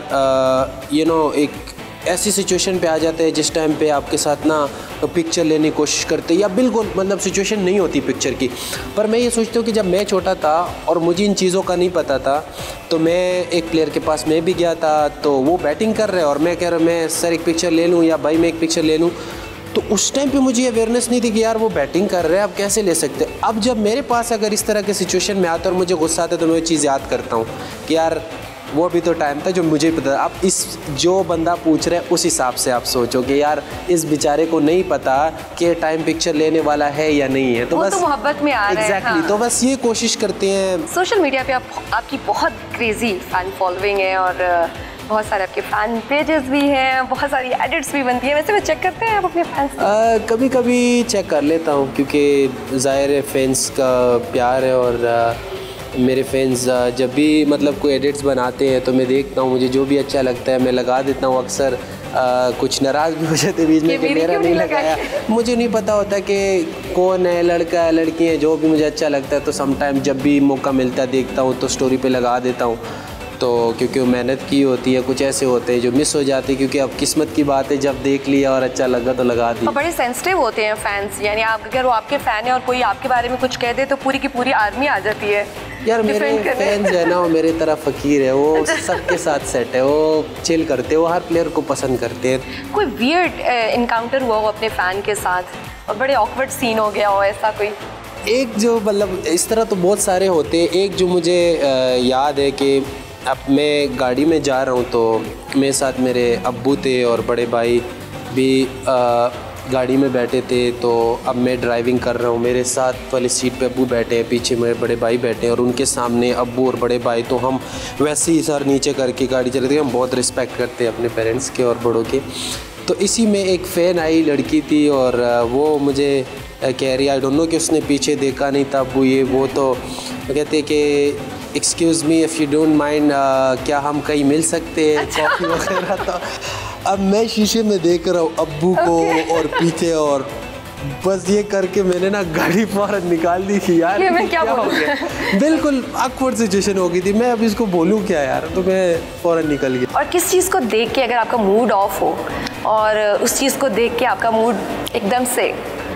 Speaker 2: यू नो एक ऐसी सिचुएशन पे आ जाते हैं जिस टाइम पे आपके साथ ना पिक्चर लेने की कोशिश करते या बिल्कुल मतलब सिचुएशन नहीं होती पिक्चर की। पर मैं ये सोचता हूँ कि जब मैं छोटा था और मुझे इन चीज़ों का नहीं पता था तो मैं एक प्लेयर के पास मैं भी गया था, तो वो बैटिंग कर रहे हैं और मैं कह रहा मैं सर एक पिक्चर ले लूँ या भाई मैं एक पिक्चर ले लूँ, तो उस टाइम पे मुझे अवेयरनेस नहीं थी कि यार वो बैटिंग कर रहे हैं, अब कैसे ले सकते। अब जब मेरे पास अगर इस तरह के सिचुएशन में आता और मुझे गुस्सा आता है तो मैं वो चीज़ याद करता हूँ कि यार वो भी तो टाइम था जो मुझे पता था। अब इस जो बंदा पूछ रहा है उस हिसाब से आप सोचो कि यार इस बेचारे को नहीं पता कि टाइम पिक्चर लेने वाला है या नहीं है, तो
Speaker 1: वो
Speaker 2: बस
Speaker 1: तो मोहब्बत में आ रहा है।
Speaker 2: एग्जैक्टली हाँ। तो बस ये कोशिश करते हैं।
Speaker 1: सोशल मीडिया पे आप आपकी बहुत क्रेजी फैन फॉलोइंग है और बहुत सारे आपके फ़ैन पेजेस भी हैं, बहुत सारी एडिट्स भी बनती हैं, वैसे मैं चेक करते हैं आप अपने फैंस?
Speaker 2: कभी कभी चेक कर लेता हूँ क्योंकि ज़ाहिर है फैंस का प्यार है और आ, मेरे फैंस जब भी मतलब कोई एडिट्स बनाते हैं तो मैं देखता हूँ, मुझे जो भी अच्छा लगता है मैं लगा देता हूँ। अक्सर आ, कुछ नाराज़ भी हो जाते बीच में कि मेरा नहीं लगाया, मुझे नहीं पता होता कि कौन है, लड़का है लड़की है, जो भी मुझे अच्छा लगता है तो समटाइम जब भी मौका मिलता है देखता हूँ तो स्टोरी पे लगा देता हूँ। तो क्योंकि वो मेहनत की होती है, कुछ ऐसे होते हैं जो मिस हो जाते हैं क्योंकि अब किस्मत की बात है, जब देख लिया और अच्छा लगा तो लगा दिया।
Speaker 1: बड़े सेंसिटिव होते हैं फैंस, यानी आप अगर वो आपके फ़ैन है और कोई आपके बारे में कुछ कह दे तो पूरी की पूरी आर्मी आ जाती है।
Speaker 2: यार मेरे फैंस है ना वो मेरे तरह फ़कीर है, वो सबके साथ सेट है, वो चिल करते हैं, वो हर प्लेयर को पसंद करते हैं।
Speaker 1: कोई वियर्ड इनकाउंटर हुआ हो अपने फ़ैन के साथ और बड़े ऑकवर्ड सीन हो गया हो ऐसा कोई?
Speaker 2: एक जो मतलब इस तरह तो बहुत सारे होते हैं, एक जो मुझे याद है कि अब मैं गाड़ी में जा रहा हूँ तो मेरे साथ मेरे अब्बू थे और बड़े भाई भी आ, गाड़ी में बैठे थे। तो अब मैं ड्राइविंग कर रहा हूँ, मेरे साथ वाली सीट पे अब्बू बैठे हैं, पीछे मेरे बड़े भाई बैठे हैं और उनके सामने अब्बू और बड़े भाई। तो हम वैसे ही सर नीचे करके गाड़ी चलाते हैं, हम बहुत रिस्पेक्ट करते हैं अपने पेरेंट्स के और बड़ों के। तो इसी में एक फ़ैन आई, लड़की थी और वो मुझे कह रही आई डोंट नो कि उसने पीछे देखा नहीं था अब्बू ये वो, तो कहते कि excuse me if you don't mind, क्या हम कहीं मिल सकते हैं
Speaker 1: अच्छा।
Speaker 2: कॉफ़ी वगैरह। तो अब मैं शीशे में देख रहा हूँ अब्बू को okay. और पीछे, और बस ये करके मैंने ना गाड़ी फ़ौरन निकाल दी कि यार
Speaker 1: ये मैं क्या, क्या हो गया।
Speaker 2: बिल्कुल ऑकवर्ड सिचुएशन हो गई थी, मैं अब इसको बोलूँ क्या यार, तो मैं फ़ौरन निकल गया।
Speaker 1: और किस चीज़ को देख के अगर आपका मूड ऑफ हो और उस चीज़ को देख के आपका मूड एकदम से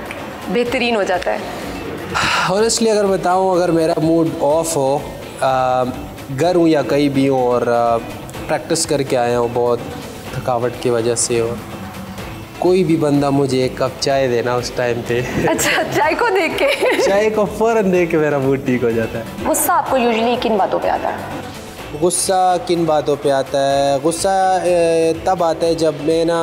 Speaker 1: बेहतरीन हो जाता है?
Speaker 2: ऑनेस्टली अगर बताऊँ, अगर मेरा मूड ऑफ हो, घर हूँ या कहीं भी हूँ और प्रैक्टिस करके आया हूँ बहुत थकावट की वजह से, और कोई भी बंदा मुझे एक कप चाय देना उस टाइम पे
Speaker 1: अच्छा चाय को देख के
Speaker 2: चाय को फ़ौरन देख के मेरा मूड ठीक हो जाता है।
Speaker 1: गुस्सा आपको यूजुअली किन बातों पे आता है?
Speaker 2: गुस्सा किन बातों पे आता है? गुस्सा तब आता है जब मैं ना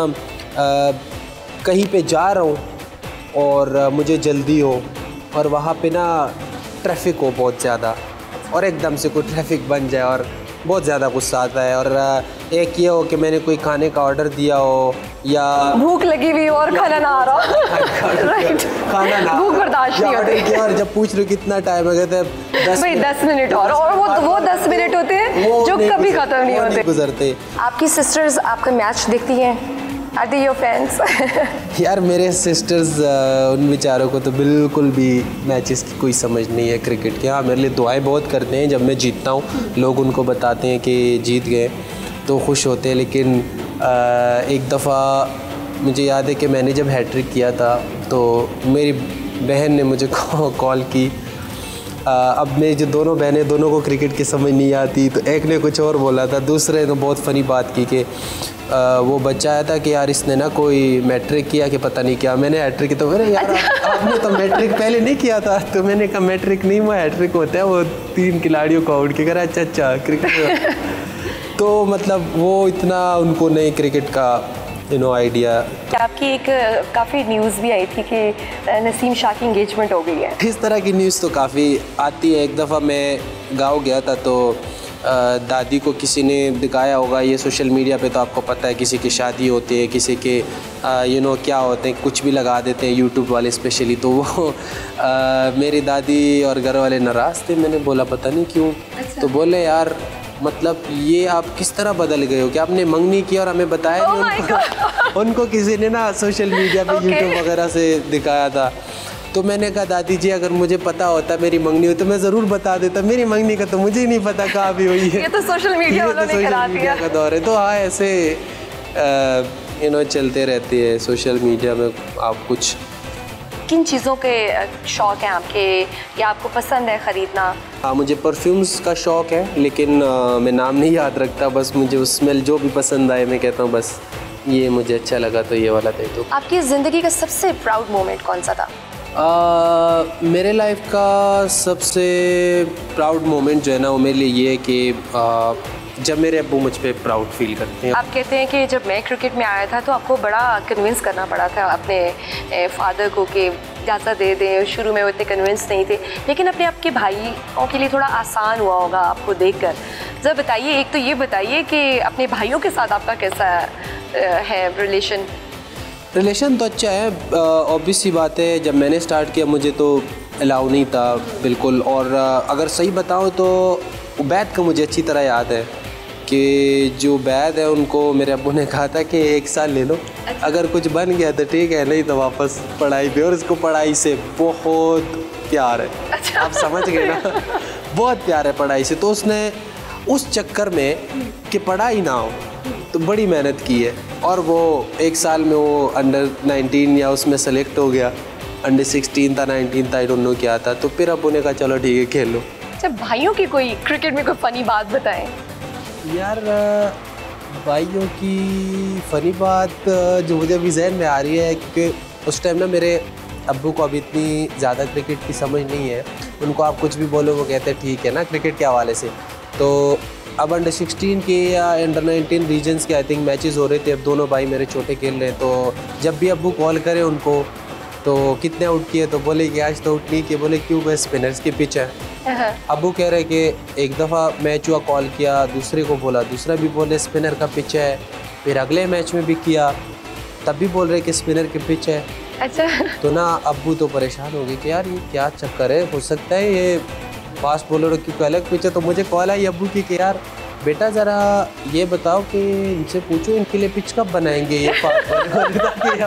Speaker 2: कहीं पे जा रहा हूँ और मुझे जल्दी हो और वहाँ पे ना ट्रैफिक हो बहुत ज़्यादा और एकदम से कोई ट्रैफिक बन जाए और बहुत ज़्यादा गुस्सा आता है। और एक ये हो कि मैंने कोई खाने का ऑर्डर दिया हो या
Speaker 1: भूख लगी हुई और खाना ना आ रहा राइट
Speaker 2: खाना ना
Speaker 1: भूख बर्दाश्त नहीं होती
Speaker 2: और जब पूछ रहे कितना टाइम है, कहते
Speaker 1: दस भाई दस मिनट और और वो वो दस मिनट होते हैं जो कभी खत्म नहीं होते
Speaker 2: गुजरते।
Speaker 1: आपकी सिस्टर्स आपका मैच देखती हैं? Are they your fans?
Speaker 2: यार मेरे सिस्टर्स उन बेचारों को तो बिल्कुल भी मैचेस की कोई समझ नहीं है क्रिकेट की। हाँ मेरे लिए दुआएं बहुत करते हैं, जब मैं जीतता हूँ लोग उनको बताते हैं कि जीत गए तो खुश होते हैं। लेकिन आ, एक दफ़ा मुझे याद है कि मैंने जब हैट्रिक किया था तो मेरी बहन ने मुझे कॉल की। आ, अब मेरी जो दोनों बहनें, दोनों को क्रिकेट की समझ नहीं आती, तो एक ने कुछ और बोला था, दूसरे ने बहुत फ़नी बात की कि आ, वो बच्चा आया था कि यार इसने ना कोई मैट्रिक किया कि पता नहीं क्या, मैंने हैट्रिक किया। तो मेरे यार आपने तो मैट्रिक पहले नहीं किया था, तो मैंने कहा मैट्रिक नहीं वो हैट्रिक होता है, वो तीन खिलाड़ियों को आउट किया। अच्छा अच्छा क्रिकेट तो मतलब वो इतना उनको नहीं क्रिकेट का यू नो आइडिया।
Speaker 1: क्या आपकी एक काफ़ी न्यूज़ भी आई थी कि नसीम शाह की इंगेजमेंट हो गई है?
Speaker 2: इस तरह की न्यूज़ तो काफ़ी आती है। एक दफ़ा मैं गाँव गया था तो दादी को किसी ने दिखाया होगा, ये सोशल मीडिया पे तो आपको पता है किसी की शादी होती है, किसी के यू नो क्या होते हैं, कुछ भी लगा देते हैं यूट्यूब वाले स्पेशली। तो वो आ, मेरी दादी और घर वाले नाराज़ थे। मैंने बोला पता नहीं क्यों। अच्छा। तो बोले यार मतलब ये आप किस तरह बदल गए हो कि आपने मंगनी की और हमें बताया
Speaker 1: oh
Speaker 2: नहीं उनको, उनको किसी ने ना सोशल मीडिया पे okay. यूट्यूब वगैरह से दिखाया था। तो मैंने कहा दादी जी अगर मुझे पता होता मेरी मंगनी हुई तो मैं ज़रूर बता देता, मेरी मंगनी का तो मुझे ही नहीं पता कहाँ भी हुई है।
Speaker 1: ये तो सोशल मीडिया वालों ने करा दिया
Speaker 2: का दौर है। तो हाँ ऐसे यू नो चलते रहती है सोशल मीडिया में। आप कुछ
Speaker 1: किन चीज़ों के शौक़ हैं आपके या आपको पसंद है ख़रीदना?
Speaker 2: हाँ मुझे परफ्यूम्स का शौक़ है, लेकिन आ, मैं नाम नहीं याद रखता, बस मुझे उस स्मेल जो भी पसंद आए मैं कहता हूँ बस ये मुझे अच्छा लगा तो ये वाला दे दो।
Speaker 1: आपकी ज़िंदगी का सबसे प्राउड मोमेंट कौन सा था?
Speaker 2: आ, मेरे लाइफ का सबसे प्राउड मोमेंट जो है ना वो मेरे लिए ये है कि आ, जब मेरे अब्बू मुझ पे प्राउड फील करते हैं।
Speaker 1: आप कहते हैं कि जब मैं क्रिकेट में आया था तो आपको बड़ा कन्विंस करना पड़ा था अपने फादर को कि इजाज़त दे दें। शुरू में वो इतने कन्विंस नहीं थे, लेकिन अपने आपके भाइयों के लिए थोड़ा आसान हुआ होगा आपको देखकर। ज़रा बताइए, एक तो ये बताइए कि अपने भाइयों के साथ आपका कैसा है रिलेशन?
Speaker 2: रिलेशन तो अच्छा है, ऑब्वियस सी बात है। जब मैंने स्टार्ट किया मुझे तो अलाउ नहीं था बिल्कुल, और अगर सही बताऊँ तो उबैद का मुझे अच्छी तरह याद है कि जो उबैद है उनको मेरे अब्बू ने कहा था कि एक साल ले लो, अच्छा। अगर कुछ बन गया तो ठीक है, नहीं तो वापस पढ़ाई पे। और उसको पढ़ाई से बहुत प्यार है, अच्छा। आप समझ गए ना बहुत प्यार है पढ़ाई से। तो उसने उस चक्कर में कि पढ़ाई ना हो तो बड़ी मेहनत की है, और वो एक साल में वो अंडर नाइनटीन या उसमें सेलेक्ट हो गया। अंडर सिक्सटीन था, नाइनटीन था, आई डोंट नो क्या था। तो फिर अब्बू ने कहा चलो ठीक है खेल लो।
Speaker 1: अच्छा, भाइयों की कोई क्रिकेट में कोई फ़नी बात बताएं।
Speaker 2: यार भाइयों की फ़नी बात जो मुझे अभी जहन में आ रही है, क्योंकि उस टाइम ना मेरे अब्बू को अभी इतनी ज़्यादा क्रिकेट की समझ नहीं है। उनको आप कुछ भी बोलो वो कहते हैं ठीक है ना क्रिकेट के हवाले से। तो अब अंडर सिक्सटीन के या अंडर नाइनटीन रीजन्स के आई थिंक मैचेस हो रहे थे। अब दोनों भाई मेरे छोटे खेल रहे हैं, तो जब भी अब्बू कॉल करे उनको तो कितने आउट किए तो बोले कि आज तो आउट नहीं किए। बोले क्यों? बस स्पिनर्स की पिच है। अब्बू कह रहे कि एक दफ़ा मैच हुआ, कॉल किया, दूसरे को बोला, दूसरा भी बोले स्पिनर का पिच है। फिर अगले मैच में भी किया, तब भी बोल रहे कि स्पिनर की पिच है।
Speaker 1: अच्छा।
Speaker 2: तो ना अब्बू तो परेशान हो गए कि यार ये क्या चक्कर है, हो सकता है ये फास्ट बॉलर की अलग पिच है। तो मुझे कॉल आई अब्बू की कि यार बेटा ज़रा ये बताओ कि इनसे पूछो इनके लिए पिच कब बनाएंगे ये फास्ट बॉलर।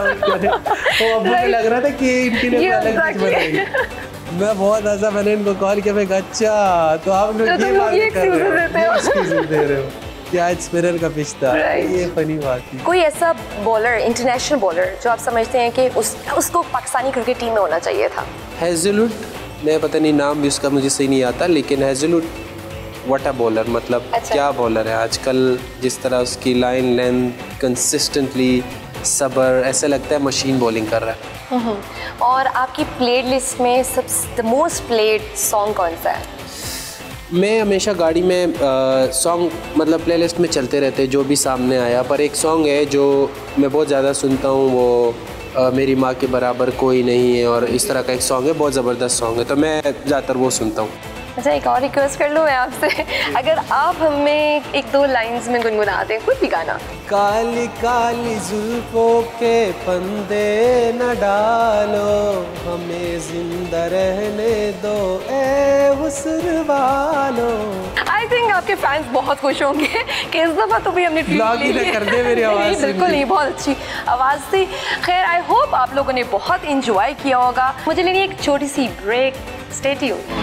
Speaker 2: तो अब्बू को लग रहा था कि इनके लिए अलग पिच बनाएंगे। मैं बहुत हंसा, मैंने इनको कॉल किया, मैं कहा अच्छा तो आप लोग ये बात कर रहे हो कि आज स्पिनर का पिच था। ये फनी बात थी।
Speaker 1: कोई ऐसा बॉलर, इंटरनेशनल बॉलर जो आप समझते हैं कि उस उसको पाकिस्तानी क्रिकेट टीम में होना चाहिए था?
Speaker 2: हेज़लवुड, मैं पता नहीं नाम भी उसका मुझे सही नहीं आता, लेकिन हेज़लवुड व्हाट अ बॉलर, मतलब अच्छा। क्या बॉलर है आजकल। जिस तरह उसकी लाइन लेंथ, कंसिस्टेंटली सबर, ऐसा लगता है मशीन बॉलिंग कर रहा है।
Speaker 1: और आपकी प्लेलिस्ट में सबसे मोस्ट प्लेड सॉन्ग कौन सा है?
Speaker 2: मैं हमेशा गाड़ी में सॉन्ग मतलब प्लेलिस्ट में चलते रहते हैं जो भी सामने आया, पर एक सॉन्ग है जो मैं बहुत ज़्यादा सुनता हूँ, वो आ, मेरी माँ के बराबर कोई नहीं है, और इस तरह का एक सॉन्ग है, बहुत ज़बरदस्त सॉन्ग है, तो मैं ज़्यादातर वो सुनता हूँ।
Speaker 1: अच्छा, एक और रिक्वेस्ट कर लूँ मैं आपसे, अगर आप हमें एक दो लाइंस में गुनगुना दें कोई भी गाना।
Speaker 2: काली काली जुल्फों के फंदे न डालो, हमें जिंदा रहने दो ए हुस्न वालो।
Speaker 1: आई थिंक आपके फैंस बहुत खुश होंगे कि इस दफ़ा तो भी हमने
Speaker 2: ब्लॉग ही ना कर दे मेरी आवाज़।
Speaker 1: बिल्कुल नहीं, बहुत अच्छी आवाज़ थी। खैर, आई होप आप लोगों ने बहुत इंजॉय किया होगा। मुझे लेनी एक छोटी सी break, stay tuned.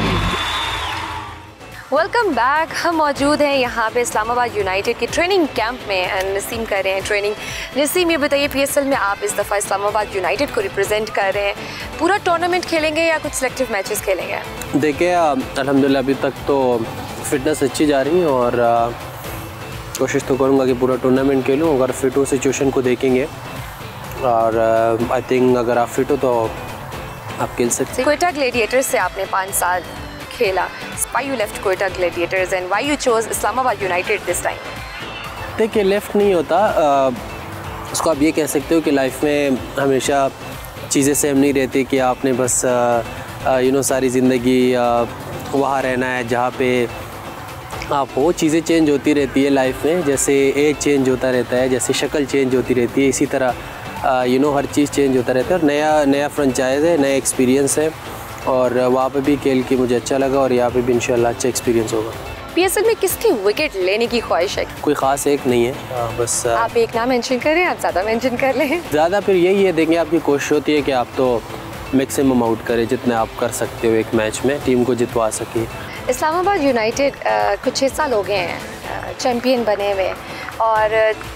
Speaker 1: Welcome back. हम मौजूद हैं यहाँ पे इस्लामाबाद यूनाइटेड के ट्रेनिंग कैंप में एंड नसीम कर रहे हैं ट्रेनिंग। नसीम, ये बताइए पीएसएल में आप इस दफ़ा इस्लामाबाद यूनाइटेड को रिप्रेजेंट कर रहे हैं, पूरा टूर्नामेंट खेलेंगे या कुछ सिलेक्टिव मैचेस खेलेंगे?
Speaker 2: देखिए अल्हम्दुलिल्लाह अभी तक तो फिटनेस अच्छी जा रही है, और आ, कोशिश तो करूँगा कि पूरा टूर्नामेंट खेलूँ। अगर फिट हो सिचुएशन को देखेंगे, और आई थिंक अगर आप फिट हो तो आप खेल सकते।
Speaker 1: क्वेटा ग्लेडिएटर्स से आपने पाँच साल खेला। Why you left Quetta Gladiators and why you chose Islamabad United this time?
Speaker 2: देखिए लेफ़्ट नहीं होता, आ, उसको आप ये कह सकते हो कि लाइफ में हमेशा चीज़ें सेम नहीं रहती कि आपने बस यू नो सारी ज़िंदगी वहाँ रहना है जहाँ पे आप हो। चीज़ें चेंज होती रहती है लाइफ में, जैसे एज चेंज होता रहता है, जैसे शक्ल चेंज होती रहती है, इसी तरह यू नो हर चीज़ चेंज होता रहता है। और नया नया फ्रेंचाइज है, नया एक्सपीरियंस है, और वहाँ पे भी खेल के मुझे अच्छा लगा, और यहाँ पे भी इंशाल्लाह अच्छा एक्सपीरियंस होगा।
Speaker 1: पीएसएल में किसकी विकेट लेने की ख्वाहिश है?
Speaker 2: कोई ख़ास एक नहीं है, आ, बस आ,
Speaker 1: आप एक नाम मेंशन करें, आप ज़्यादा मेंशन कर लें।
Speaker 2: ज़्यादा फिर यही है, देखेंगे आपकी कोशिश होती है कि आप तो मैक्सिमम आउट करें जितने आप कर सकते हो एक मैच में, टीम को जितवा सके।
Speaker 1: इस्लामाबाद यूनाइटेड कुछ छः साल हो गए हैं चैम्पियन बने हुए, और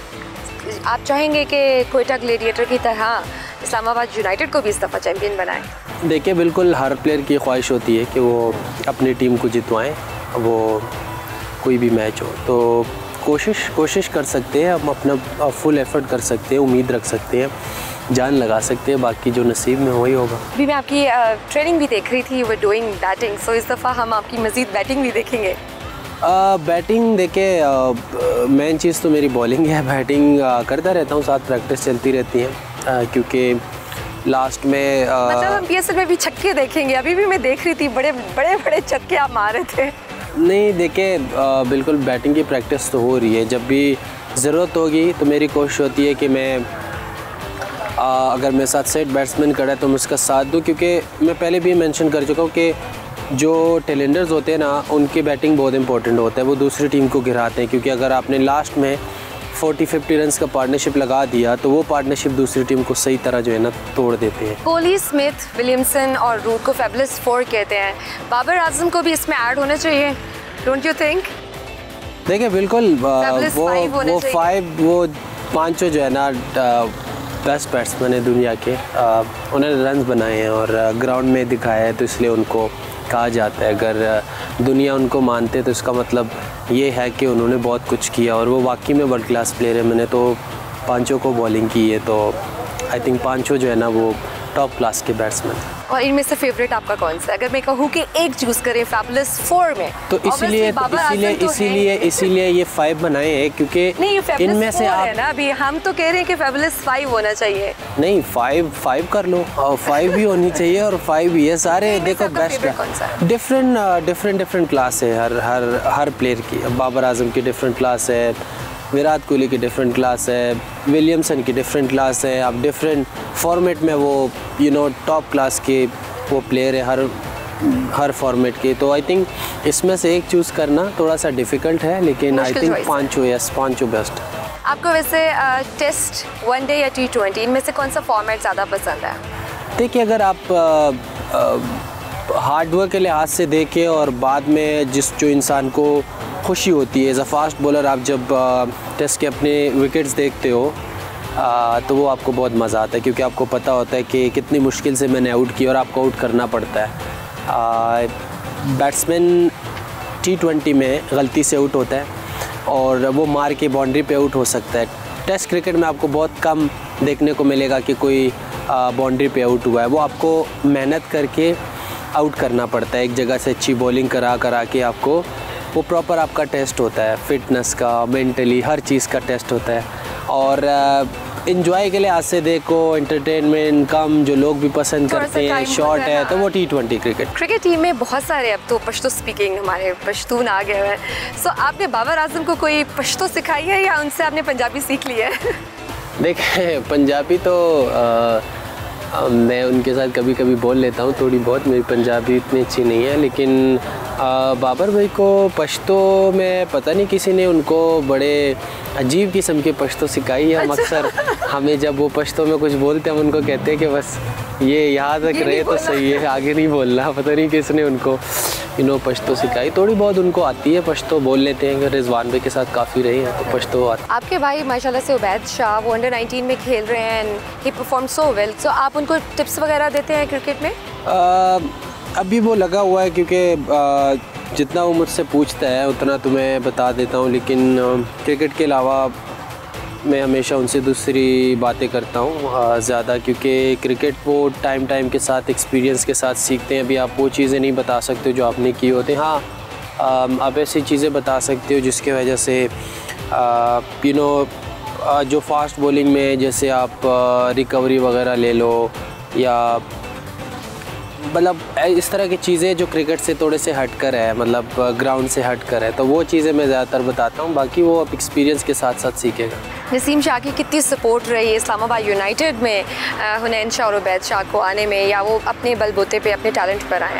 Speaker 1: आप चाहेंगे कि कोयटा ग्लेडिएटर की तरह इस्लामाबाद यूनाइटेड को भी इस दफ़ा चैम्पियन बनाएं?
Speaker 2: देखिए, बिल्कुल हर प्लेयर की ख्वाहिश होती है कि वो अपनी टीम को जितवाएं, वो कोई भी मैच हो। तो कोशिश कोशिश कर सकते हैं, हम अपना फुल एफर्ट कर सकते हैं, उम्मीद रख सकते हैं, जान लगा सकते हैं, बाकी जो नसीब में वही होगा।
Speaker 1: अभी मैं आपकी ट्रेनिंग भी देख रही थी, वो डूइंग बैटिंग, सो इस दफ़ा हम आपकी मज़ीद बैटिंग भी देखेंगे।
Speaker 2: बैटिंग देखिए, मेन चीज़ तो मेरी बॉलिंग है। बैटिंग करता रहता हूँ, साथ प्रैक्टिस चलती रहती है, क्योंकि लास्ट में आ,
Speaker 1: मतलब हम पीएसएल में भी छक्के देखेंगे? अभी भी मैं देख रही थी, बड़े बड़े बड़े छक्के आप मार रहे थे।
Speaker 2: नहीं देखिए, बिल्कुल बैटिंग की प्रैक्टिस तो हो रही है, जब भी ज़रूरत होगी तो मेरी कोशिश होती है कि मैं आ, अगर मेरे साथ सेट बैट्समैन खड़ा है तो मैं उसका साथ दूं, क्योंकि मैं पहले भी मेंशन कर चुका हूँ कि जो टेलेंडर्स होते हैं ना, उनकी बैटिंग बहुत इंपॉर्टेंट होता है, वो दूसरी टीम को गिराते हैं, क्योंकि अगर आपने लास्ट में चालीस पचास रन्स का पार्टनरशिप लगा दिया तो वो पार्टनरशिप दूसरी टीम को सही तरह जो है ना तोड़ देते हैं।
Speaker 1: कोहली, स्मिथ, विलियमसन और रूट को फेबुलस फोर कहते हैं, बाबर आजम को भी इसमें ऐड होना चाहिए, डोंट यू थिंक?
Speaker 2: देखिए बिल्कुल, वो वो फाइव वो पांचों जो है ना बेस्ट बैट्समैन है दुनिया के, आ, उन्होंने रन्स बनाए हैं और ग्राउंड में दिखाया है, तो इसलिए उनको कहा जाता है। अगर दुनिया उनको मानते तो इसका मतलब ये है कि उन्होंने बहुत कुछ किया, और वो वाकई में वर्ल्ड क्लास प्लेयर है। मैंने तो पांचों को बॉलिंग की है, तो आई थिंक पांचों जो है ना वो टॉप क्लास के बैट्समैन।
Speaker 1: और इनमें से फेवरेट आपका कौन सा? अगर मैं कहूँ कि एक चूज करें फेबुलस फोर में,
Speaker 2: तो इसीलिए तो इसीलिए तो इसीलिए इसीलिए ये फाइव बनाए हैं, क्योंकि इनमें से आप
Speaker 1: है ना, अभी हम तो कह रहे हैं कि फेबुलस फाइव होना चाहिए।
Speaker 2: नहीं, फाइव फाइव कर लो, और फाइव भी होनी चाहिए, और फाइव भी है सारे। देखो best different different different class है हर हर हर प्लेयर की। बाबर आजम की डिफरेंट क्लास है, विराट कोहली की डिफरेंट क्लास है, विलियमसन की डिफरेंट क्लास है। अब डिफरेंट फॉर्मेट में वो यू नो टॉप क्लास के वो प्लेयर है हर हर फॉर्मेट के। तो आई थिंक इसमें से एक चूज़ करना थोड़ा सा डिफ़िकल्ट है, लेकिन आई थिंक पांचों यस पांचों बेस्ट।
Speaker 1: आपको वैसे टेस्ट, वनडे या टी ट्वेंटी, इनमें से कौन सा फॉर्मेट ज़्यादा पसंद है? देखिए,
Speaker 2: अगर आप हार्डवर्क के लिहाज से देखें और बाद में जिस जो इंसान को खुशी होती है एज अ फास्ट बॉलर, आप जब टेस्ट के अपने विकेट्स देखते हो आ, तो वो आपको बहुत मज़ा आता है, क्योंकि आपको पता होता है कि कितनी मुश्किल से मैंने आउट किया और आपको आउट करना पड़ता है। बैट्समैन टी ट्वेंटी में गलती से आउट होता है और वो मार के बाउंड्री पे आउट हो सकता है। टेस्ट क्रिकेट में आपको बहुत कम देखने को मिलेगा कि कोई बाउंड्री पे आउट हुआ है, वो आपको मेहनत करके आउट करना पड़ता है, एक जगह से अच्छी बॉलिंग करा करा के आपको वो प्रॉपर आपका टेस्ट होता है, फिटनेस का, मेंटली हर चीज़ का टेस्ट होता है। और इन्जॉय के लिए आज से देखो, एंटरटेनमेंट कम, जो लोग भी पसंद करते हैं, शॉर्ट है, तो वो T twenty cricket.
Speaker 1: Cricket team में बहुत सारे अब तो पश्तो स्पीकिंग हमारे पश्तून आ गए हैं। सो आपने बाबर आजम को कोई पश्तो सिखाई है या उनसे आपने पंजाबी सीख ली है?
Speaker 2: देखिए, पंजाबी तो आ, मैं उनके साथ कभी कभी बोल लेता हूँ थोड़ी बहुत, मेरी पंजाबी इतनी अच्छी नहीं है, लेकिन आ, बाबर भाई को पश्तो में पता नहीं किसी ने उनको बड़े अजीब किस्म के पश्तो सिखाई है। हम अक्सर हमें जब वो पश्तो में कुछ बोलते हैं हम उनको कहते हैं कि बस ये याद रख रहे तो सही है, आगे नहीं बोलना। पता नहीं किसने उनको यू नो पश्तो सिखाई, थोड़ी बहुत उनको आती है, पश्तो बोल लेते हैं। रिजवान भाई के साथ काफ़ी रहे हैं तो पश्तो आती।
Speaker 1: आपके भाई माशाल्लाह से उबैद शाह, वो अंडर नाइनटीन में खेल रहे हैं, ही परफॉर्म सो वेल, सो आप उनको टिप्स वगैरह देते हैं क्रिकेट में?
Speaker 2: आ, अभी वो लगा हुआ है, क्योंकि जितना वो मुझसे पूछता है उतना तो मैं बता देता हूँ, लेकिन क्रिकेट के अलावा मैं हमेशा उनसे दूसरी बातें करता हूँ ज़्यादा, क्योंकि क्रिकेट वो टाइम टाइम के साथ एक्सपीरियंस के साथ सीखते हैं। अभी आप वो चीज़ें नहीं बता सकते जो आपने की होती। हाँ, आप ऐसी चीज़ें बता सकते हो जिसकी वजह से यू नो जो फास्ट बॉलिंग में जैसे आप रिकवरी वगैरह ले लो, या मतलब इस तरह की चीज़ें जो क्रिकेट से थोड़े से हट कर है, मतलब ग्राउंड से हट कर है, तो वो चीज़ें मैं ज़्यादातर बताता हूँ। बाकी वो अब एक्सपीरियंस के साथ साथ सीखेगा।
Speaker 1: नसीम शाह की कितनी सपोर्ट रही है इस्लामाबाद यूनाइटेड में हुनैन शाह और उबैद शाह को आने में, या वो अपने बलबूते पे अपने टैलेंट पर आए हैं?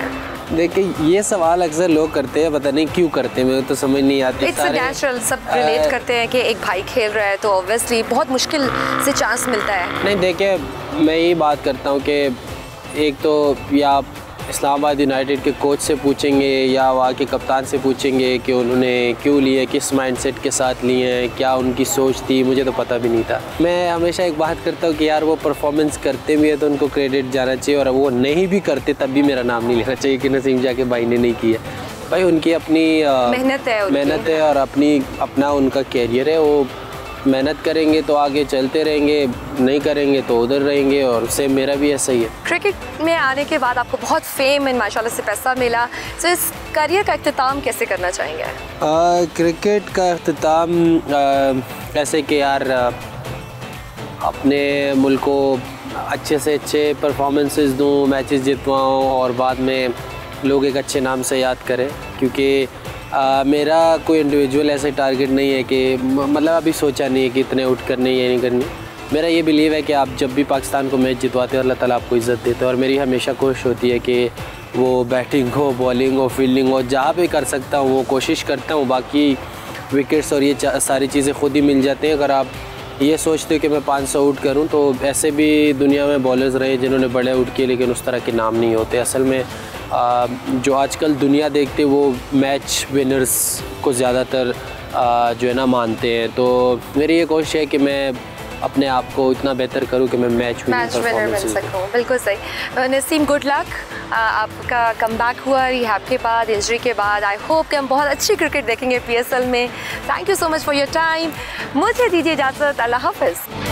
Speaker 2: देखिए ये सवाल अक्सर लोग करते हैं, पता नहीं क्यों करते हैं, मुझे तो समझ नहीं आती।
Speaker 1: इट्स नेचुरल, सब रिलेट करते हैं कि एक भाई खेल रहा है तो ऑब्वियसली बहुत मुश्किल से चांस मिलता है।
Speaker 2: नहीं देखिए, मैं यही बात करता हूँ कि एक तो या आप इस्लामाबाद यूनाइटेड के कोच से पूछेंगे या वहाँ के कप्तान से पूछेंगे कि उन्होंने क्यों लिए, किस माइंडसेट के साथ लिए हैं, क्या उनकी सोच थी, मुझे तो पता भी नहीं था। मैं हमेशा एक बात करता हूँ कि यार वो परफॉर्मेंस करते भी है तो उनको क्रेडिट जाना चाहिए, और वो नहीं भी करते तब भी मेरा नाम नहीं लेना चाहिए कि नसीम जाके भाई ने नहीं किया। भाई उनकी अपनी
Speaker 1: मेहनत है
Speaker 2: मेहनत है और अपनी अपना उनका कैरियर है, वो मेहनत करेंगे तो आगे चलते रहेंगे, नहीं करेंगे तो उधर रहेंगे, और सेम मेरा भी ऐसा ही है।
Speaker 1: क्रिकेट में आने के बाद आपको बहुत फेम एंड माशाल्लाह से पैसा मिला, तो इस करियर का इख्तिताम कैसे करना चाहेंगे?
Speaker 2: आ, क्रिकेट का इख्तिताम ऐसे कि यार अपने मुल्क को अच्छे से अच्छे परफॉर्मेंसेस दूँ, मैचेस जितवाऊँ और बाद में लोग एक अच्छे नाम से याद करें, क्योंकि आ, मेरा कोई इंडिविजुअल ऐसे टारगेट नहीं है कि मतलब अभी सोचा नहीं है कि इतने आउट करने या नहीं करनी। मेरा ये बिलीव है कि आप जब भी पाकिस्तान को मैच जितवाते हो अल्लाह ताला आपको इज़्ज़त देता है, और मेरी हमेशा कोशिश होती है कि वो बैटिंग हो, बॉलिंग हो, फील्डिंग हो, जहाँ पे कर सकता हूँ वो कोशिश करता हूँ। बाकी विकेट्स और ये सारी चीज़ें खुद ही मिल जाती हैं। अगर आप ये सोचते हो कि मैं पाँच सौ आउट करूँ, तो ऐसे भी दुनिया में बॉलर्स रहे जिन्होंने बड़े आउट किए लेकिन उस तरह के नाम नहीं होते। असल में आ, जो आजकल दुनिया देखते वो मैच विनर्स को ज़्यादातर जो है ना मानते हैं। तो मेरी ये कोशिश है कि मैं अपने आप को इतना बेहतर करूं कि मैं मैच
Speaker 1: मैच विनर बन सकूं। बिल्कुल सही। Naseem, good luck. आपका कमबैक हुआ रिहैब के बाद, इंजरी के बाद। आई होप कि हम बहुत अच्छी क्रिकेट देखेंगे पीएसएल में। Thank you so much for your time. मुझे दीजिए इजाज़त। अल्लाह हाफ़िज़।